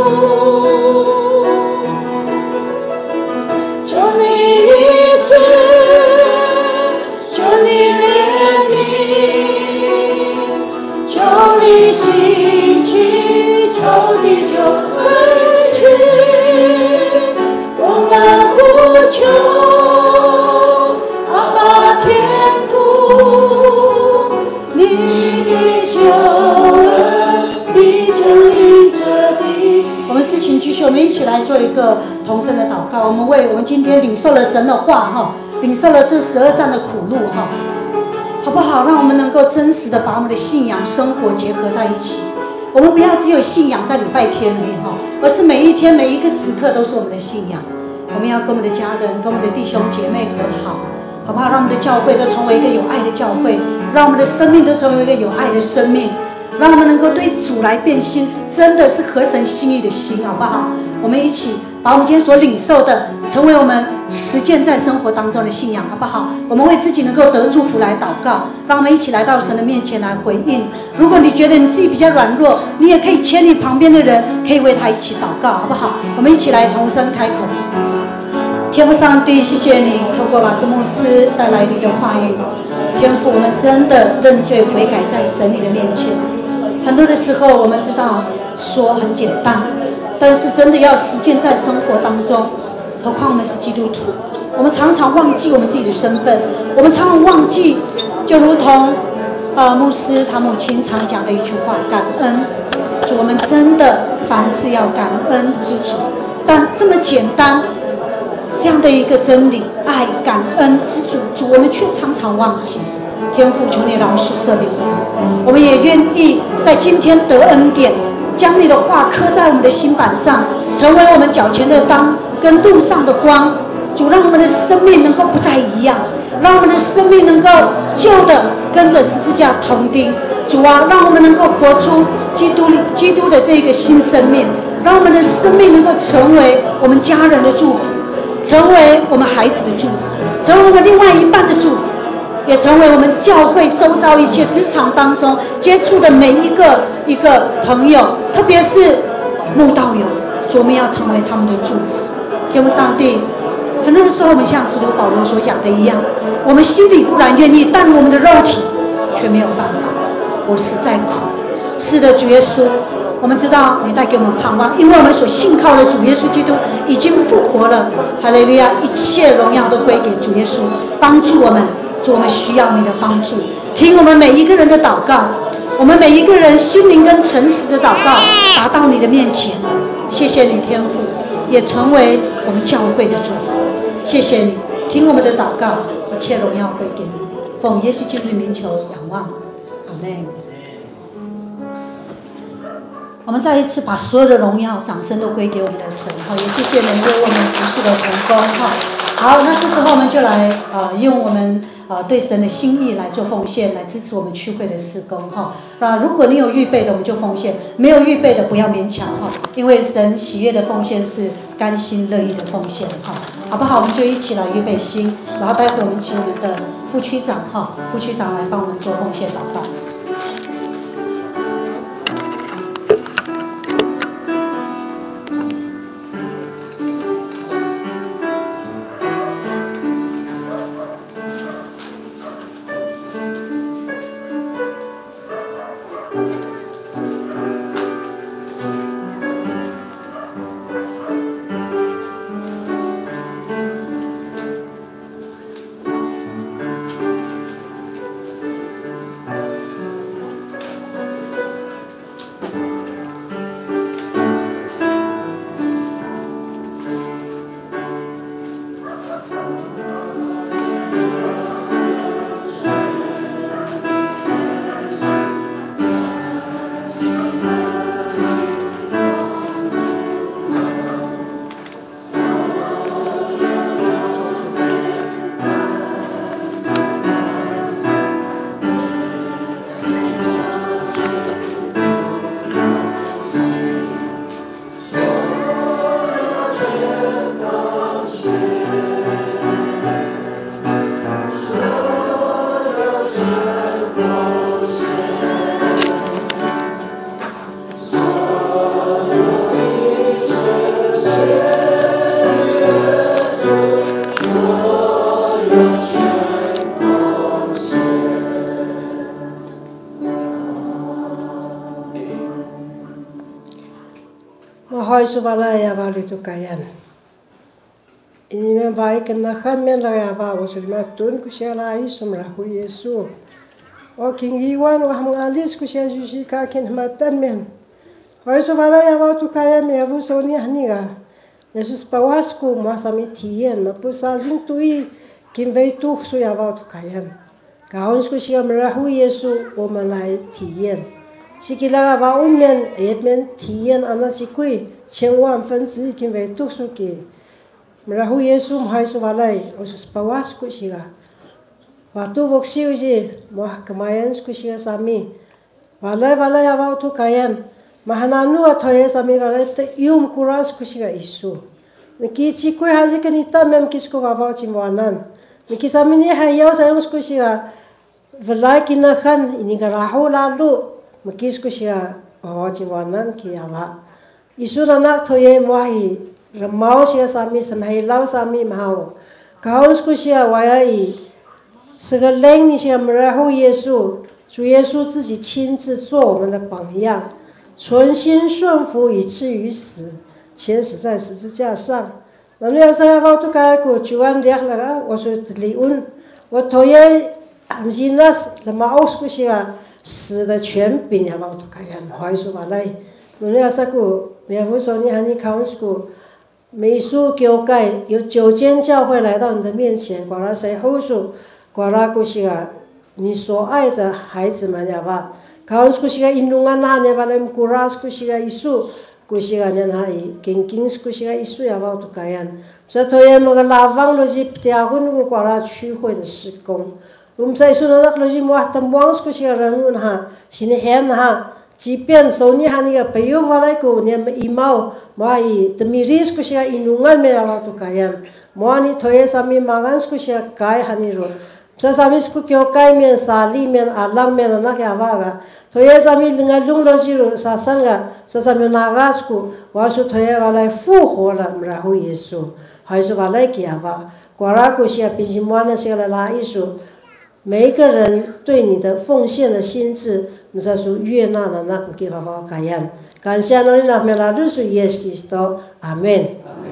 我们一起来做一个同声的祷告。我们今天领受了神的话哈，领受了这12站的苦路哈，好不好？让我们能够真实的把我们的信仰生活结合在一起。我们不要只有信仰在礼拜天而已哈，而是每一天每一个时刻都是我们的信仰。我们要跟我们的家人、跟我们的弟兄姐妹和好，好不好？让我们的教会都成为一个有爱的教会，让我们的生命都成为一个有爱的生命。让我们能够对主来变心，真的是合神心意的心，好不好？我们一起把我们今天所领受的，成为我们实践在生活当中的信仰，好不好？我们为自己能够得祝福来祷告，让我们一起来到神的面前来回应。如果你觉得你自己比较软弱，你也可以牵你旁边的人，可以为他一起祷告，好不好？我们一起来同声开口。天父上帝，谢谢你透过马克牧师带来你的话语。天父，我们真的认罪悔改在神你的面前。很多的时候，我们知道说很简单，但是真的要实践在生活当中。何况我们是基督徒，我们常常忘记我们自己的身份，我们常常忘记，就如同牧师他母亲常讲的一句话：感恩。主，我们真的凡事要感恩知足。但这么简单，这样的一个真理，爱、感恩知足，主我们却常常忘记。天父，求你饶恕赦免我们也愿意在今天得恩典，将你的话刻在我们的心板上，成为我们脚前的灯跟路上的光。主，让我们的生命能够不再一样，让我们的生命能够旧的跟着十字架同钉。主啊，让我们能够活出基督的这个新生命，让我们的生命能够成为我们家人的祝福，成为我们孩子的祝福，成为我们另外一半的祝福，也成为我们教会周遭一切职场当中接触的每一个朋友，特别是慕道友，主，我们要成为他们的祝福。天父上帝，很多的时候我们像使徒保罗所讲的一样，我们心里固然愿意，但我们的肉体却没有办法。我实在苦。是的，主耶稣， 我们知道你带给我们盼望，因为我们所信靠的主耶稣基督已经复活了。哈利路亚！一切荣耀都归给主耶稣，帮助我们，主，我们需要你的帮助。听我们每一个人的祷告，我们每一个人心灵跟诚实的祷告达到你的面前。谢谢你天父，也成为我们教会的祝福。谢谢你听我们的祷告，一切荣耀归给你。奉耶稣基督的名求仰望，阿们。我们再一次把所有的荣耀、掌声都归给我们的神，好，也谢谢每位为我们服侍的同工，哈。好，那这时候我们就来用我们对神的心意来做奉献，来支持我们区会的施工，哈。那如果你有预备的，我们就奉献；没有预备的，不要勉强，哈。因为神喜悦的奉献是甘心乐意的奉献，哈，好不好？我们就一起来预备心，然后待会我们请我们的副区长，哈，副区长来帮我们做奉献祷告。 Subala ya bali tu kayan. Ini memang baik kena khamen lah ya ba usulma tun kusiala isum rahu Yesu. O kingiwan wah mengalis kusia jusi kakin matan men. Hoi subala ya ba tu kayan me avu soni hniga. Yesus pawasku masami tien mapusazing tui kimvei tu su ya ba tu kayan. Kaons kusia merahu Yesu o malai tien. Sikila ba unmen edmen tien anachikui 千万分之一经为读书给，然后耶稣还说话来，我说把我是故事个，我读福修是，我kemayan故事个啥咪，完了要我读kayan，mahana啊推啥咪完了得用kuras故事个意思，你几次过还是跟你当面几个娃娃去玩呢，你几啥咪你还要啥用故事个，本来给那看你个然后拉路，我几故事个娃娃去玩呢，去呀吧。 Isu anak thoye mahi ramau sia sami samhilau sami mau kaus ku sia wayai segeleng ni sia merahu Yesu 主耶稣自己亲自做我们的榜样，存心顺服以至于死，且死在十字架上。Lalu saya waktu kau Tuhan dia laga waktu terliun waktu amjinas lemaus ku sia 死的权柄ya waktu kayan hai su balai Lalu aku 美孚说你喊你考书，美术教会有9间教会来到你的面前，管了谁后数，管了古西个你所爱的孩子们呀吧，考古西个indungan na ne balem kuras 古西个艺术，古西个人哈伊，kings 古西个艺术呀吧，都这样。这头也么个拉网罗是调混个管了区会的施工，我们在说那罗是么他忙古西个人物哈，现在很哈。 即便手你喊那个朋友回来过，你一毛，莫伊的米risco是inungan me awal tu kayan，莫你推上面magan sku是kai hani ro，这上面sku kyo kai men sali men alam men anak ya waga，推上面那个龙罗西罗啥生个，这上面那个sku，我说推回来复活了，然后耶稣，还是回来给呀哇，果然古些比起莫那些来拉一说，每一个人对你的奉献的心智。 Masa su 悦纳了那给娃娃改样， 感谢侬的名拉鲁属耶稣基督，阿门。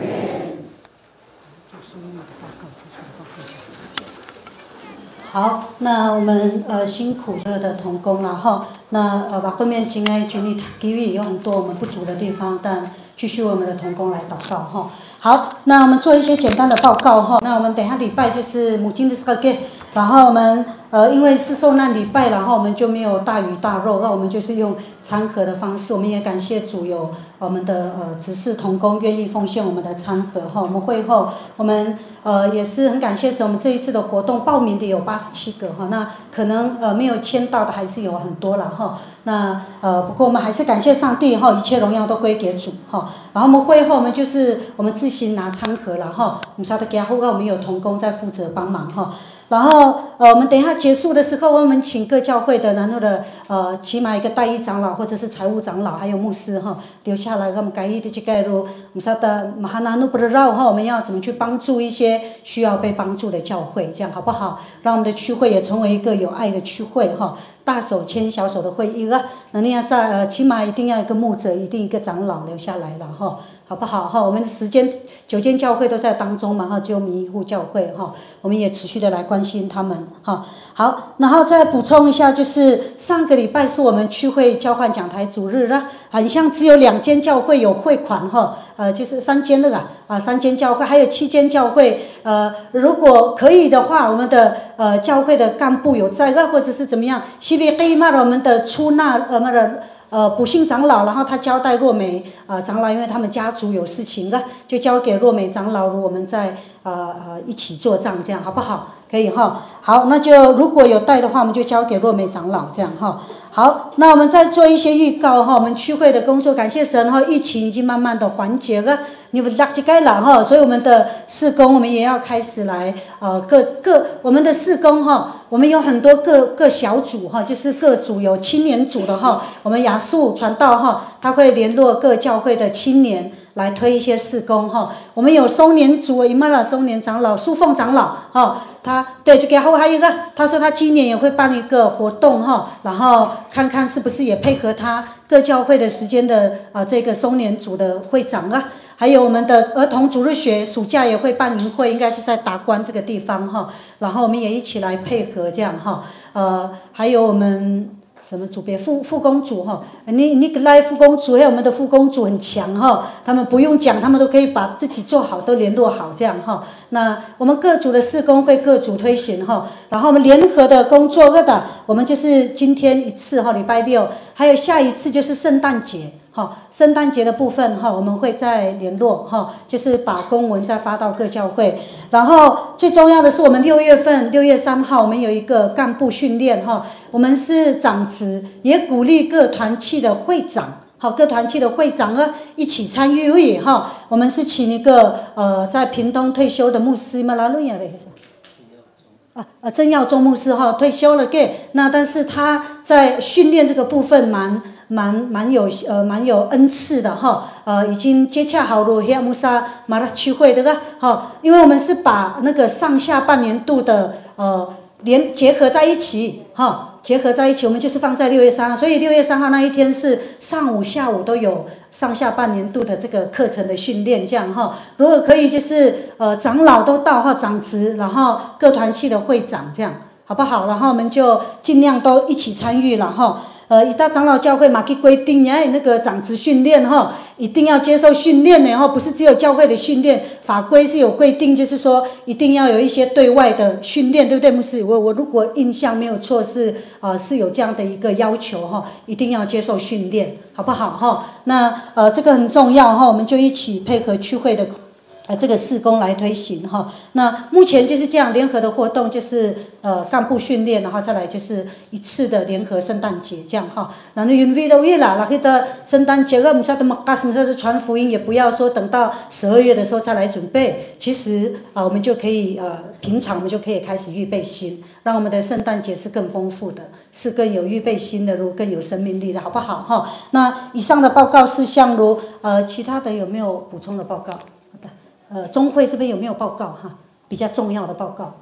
好，那我们辛苦所有的同工了哈。那把后面敬爱军力给予有很多我们不足的地方，但继续为我们的同工来祷告哈。好，那我们做一些简单的报告哈。那我们等一下礼拜就是母亲的这个，然后我们因为是受难礼拜，然后我们就没有大鱼大肉，那我们就是用餐盒的方式。我们也感谢主有我们的执事同工愿意奉献我们的餐盒哈。我们会后我们也是很感谢神，我们这一次的活动报名的有87个哈，那可能没有签到的还是有很多了哈。那不过我们还是感谢上帝哈，一切荣耀都归给主哈。然后我们会后我们就是我们自行拿餐盒了哈，我们沙特给后我们有同工在负责帮忙哈。然后我们等一下结束的时候，我们请各教会的然后的起码一个代议长老或者是财务长老还有牧师哈留下来，我们该的这个我们说的马哈纳努不知道哈，我们要怎么去帮助一些需要被帮助的教会，这样好不好？让我们的区会也成为一个有爱的区会哈，大手牵小手的会议啊，那你要是起码一定要一个牧者，一定一个长老留下来了哈。好不好哈？我们的时间9间教会都在当中嘛哈，只有迷糊教会哈，我们也持续的来关心他们哈。好，然后再补充一下，就是上个礼拜是我们区会交换讲台主日了，很像只有2间教会有汇款哈，就是3间了3间教会还有7间教会，如果可以的话，我们的教会的干部有在或者是怎么样，希望可以骂我们的出纳补信长老，然后他交代若美长老，因为他们家族有事情的，就交给若美长老，我们再一起做账，这样好不好？可以哈。好，那就如果有带的话，我们就交给若美长老这样哈。好，那我们再做一些预告哈。我们区会的工作，感谢神哈，疫情已经慢慢的缓解了，你们大家该了哈，所以我们的事工我们也要开始来我们的事工哈。我们有很多各小组哈，就是各组有青年组的哈，我们亚述传道哈，他会联络各教会的青年来推一些事工哈。我们有松年组，伊玛拉松年长老、书凤长老哈，他对就给后还有一个，他说他今年也会办一个活动哈，然后看看是不是也配合他各教会的时间的这个松年组的会长啊。还有我们的儿童主日学暑假也会办营会，应该是在达观这个地方哈，然后我们也一起来配合这样哈。还有我们什么组别副工组哈，你来副工组，还有我们的副工组很强哈，他们不用讲，他们都可以把自己做好，都联络好这样哈。那我们各组的事工会各组推行哈，然后我们联合的工作我们就是今天一次哈，礼拜6，还有下一次就是圣诞节。好，圣诞节的部分哈，我们会再联络哈，就是把公文再发到各教会。然后最重要的是，我们6月3号我们有一个干部训练哈，我们是长职，也鼓励各团契的会长，好，各团契的会长一起参与哈。我们是请一个在屏东退休的牧师嘛，拉路亚嘞。曾耀宗牧师哈退休了那但是他在训练这个部分蛮有恩赐的哈，已经接洽好了黑穆萨马拉区会的哈，因为我们是把那个上下半年度的结合在一起哈，我们就是放在6月3号，所以6月3号那一天是上午下午都有上下半年度的这个课程的训练这样哈。如果可以就是长老都到哈，长职，然后各团契的会长这样好不好？然后我们就尽量都一起参与了哈。一到长老教会嘛，去规定那个长职训练哈，一定要接受训练的哈，不是只有教会的训练，法规是有规定，就是说一定要有一些对外的训练，对不对，牧师？我如果印象没有错是有这样的一个要求哈，一定要接受训练，好不好哈？那这个很重要哈，我们就一起配合区会的这个事工来推行哈。那目前就是这样联合的活动，就是干部训练，然后再来就是一次的联合圣诞节这样哈。然后因为都月啦，那个圣诞节我们晓得嘛，什么是传福音，也不要说等到12月的时候再来准备。其实我们就可以平常我们就可以开始预备心，让我们的圣诞节是更丰富的，是更有预备心的，更有生命力的，好不好哈？那以上的报告事项如其他的有没有补充的报告？中会这边有没有报告哈？比较重要的报告。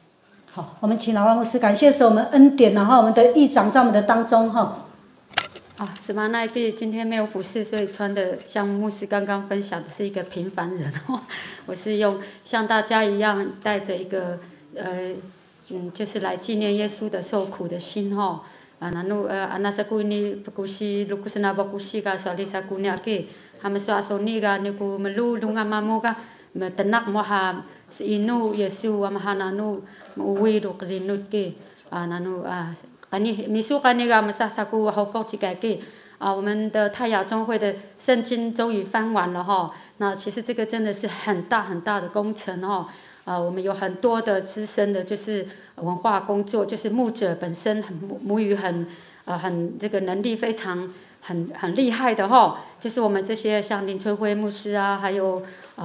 好，我们请老王牧师，感谢是我们恩典，然后我们的议长在我们的当中哈。 史玛奈弟今天没有服侍，所以穿的像牧师刚刚分享的是一个平凡人哦。我是用像大家一样带着一个就是来纪念耶稣的受苦的心哦。anak aku ini bagusi lukusna bagusi ka soalnya sakunya ke hama soasoni ka niku melu lunga mamu ka metenak moha seinu Yesu amahananu muwi do kzinut ke nanu kani misu kani ka masasaku hokok jika ke我们的泰雅中会的圣经终于翻完了哈，那其实这个真的是很大很大的工程哦。我们有很多的资深的，就是文化工作，就是牧者本身母语很这个能力非常很厉害的哈，就是我们这些像林春辉牧师啊，还有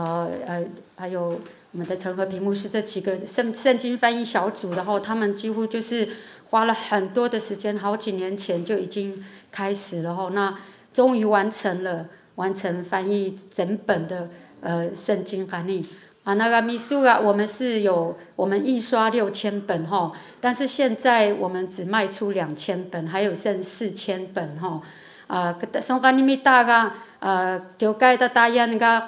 我们的陈和平牧师这几个圣经翻译小组的哈，他们几乎就是花了很多的时间，好几年前就已经开始了哈，那终于完成翻译整本的圣经翻译。那个秘书啊，我们印刷6000本哈，但是现在我们只卖出2000本，还有剩4000本哈。松干尼米大个教会的大雁个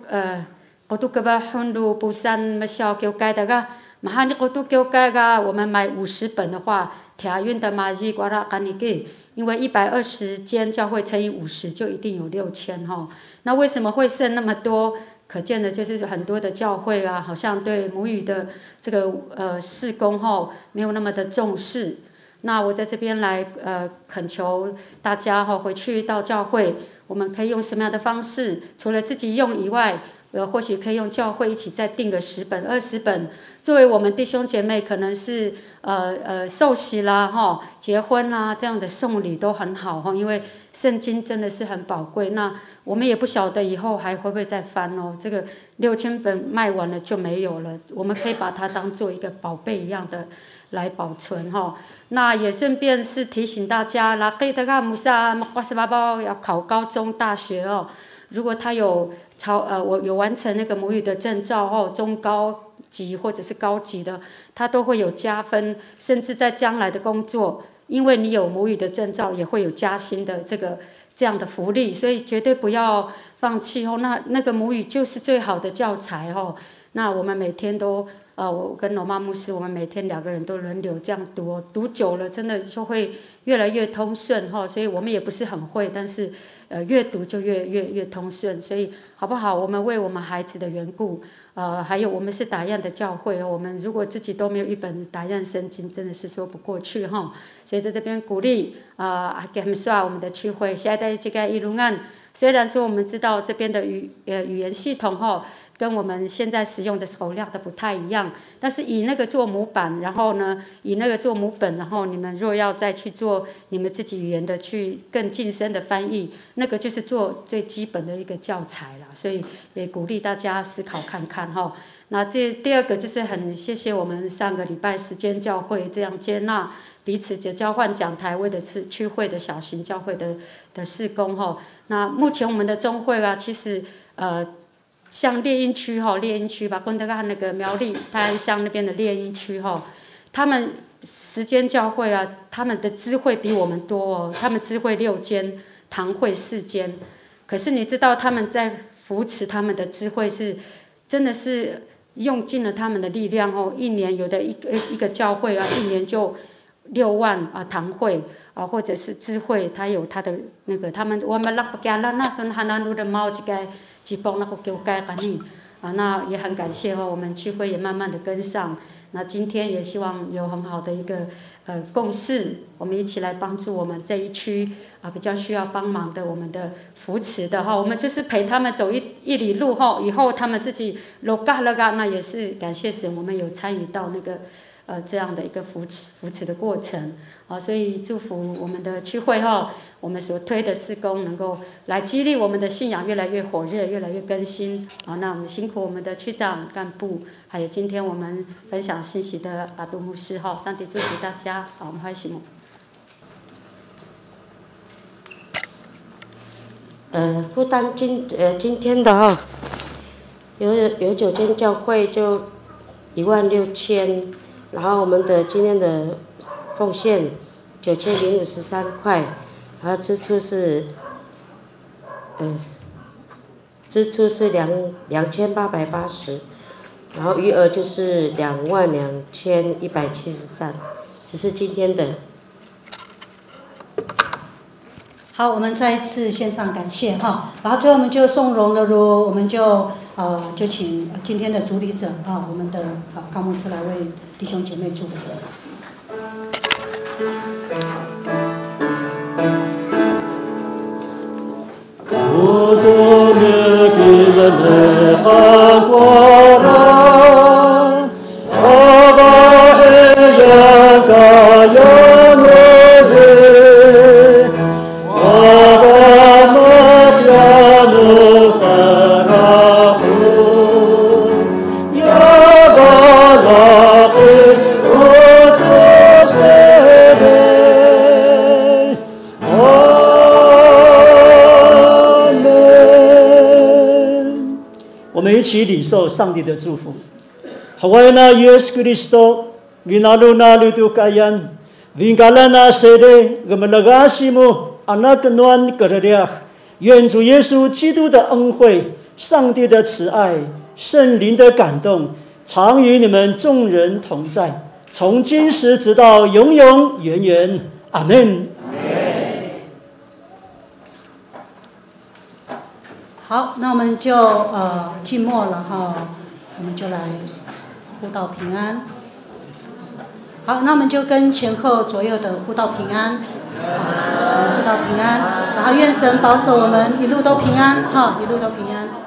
kutuk个吧hundu busan mesal教会的个，马哈尼kutuk教会个，我们买50本的话，条运的马日瓜拉干尼给，因为120间教会乘以50就一定有6000哈。那为什么会剩那么多？可见的就是很多的教会啊，好像对母语的这个事工没有那么的重视。那我在这边来恳求大家回去到教会，我们可以用什么样的方式？除了自己用以外，或许可以用教会一起再订个10本、20本，作为我们弟兄姐妹可能是受洗啦结婚啦这样的送礼都很好因为圣经真的是很宝贵。那我们也不晓得以后还会不会再翻这个6000本卖完了就没有了，我们可以把它当做一个宝贝一样的来保存那也顺便是提醒大家，拉给大家穆萨马瓜斯巴包要考高中大学如果他有我有完成那个母语的证照中高级或者是高级的，他都会有加分，甚至在将来的工作，因为你有母语的证照也会有加薪的这样的福利，所以绝对不要放弃那个母语就是最好的教材那我们每天都我跟罗妈牧师，我们每天2个人都轮流这样读久了真的就会越来越通顺所以我们也不是很会，但是越读就越通顺，所以好不好？我们为我们孩子的缘故，还有我们是打样的教会我们如果自己都没有一本打样圣经，真的是说不过去所以在这边鼓励给他们说我们的区会，现在这个一路案，虽然说我们知道这边的语言系统跟我们现在使用的手量都不太一样，但是以那个做模板，然后呢以那个做母本，然后你们若要再去做你们自己语言的去更晋升的翻译，那个就是做最基本的一个教材啦，所以也鼓励大家思考看看那这第二个就是很谢谢我们上个礼拜时间教会这样接纳彼此交换讲台，为的是区会的小型教会的事工那目前我们的中会其实像猎鹰区吧，昆德干那个苗栗泰安乡那边的猎鹰区他们时间教会他们的支会比我们多他们支会6间，堂会4间，可是你知道他们在扶持他们的支会是真的是用尽了他们的力量一年有的一个教会一年就6万堂会或者是支会，他有他的那个他们我们拉不干了那时候还拿路的猫这个几帮那个教会干你那也很感谢我们区会也慢慢的跟上。那今天也希望有很好的一个共识，我们一起来帮助我们这一区比较需要帮忙的我们的扶持的我们就是陪他们走一里路以后他们自己落嘎了嘎，那也是感谢神，我们有参与到那个这样的一个扶持的过程所以祝福我们的区会我们所推的事工能够来激励我们的信仰越来越火热，越来越更新那我们辛苦我们的区长干部，还有今天我们分享信息的阿杜牧师上帝祝福大家我们欢喜负担今天的有9间教会就16000，然后我们的今天的奉献9053块， 然后支出是2880，然后余额就是22173，这是今天的。 好，我们再一次献上感谢哈，然后最后我们就颂荣了如，我们就请今天的主礼者啊，我们的高牧师来为弟兄姐妹祝福。 一起领受上帝的祝福。Hawaii Yesus Kristo, ginalo na lutukayan, vingkalana sede, gamalagasimu, anak nuan kereriah， 愿主耶稣基督的恩惠、上帝的慈爱、圣灵的感动，常与你们众人同在，从今时直到永永远远。阿门。 好，那我们就静默了哈，我们就来互道平安。好，那我们就跟前后左右的互道平安，互道平安，然后愿神保守我们一路都平安哈，一路都平安。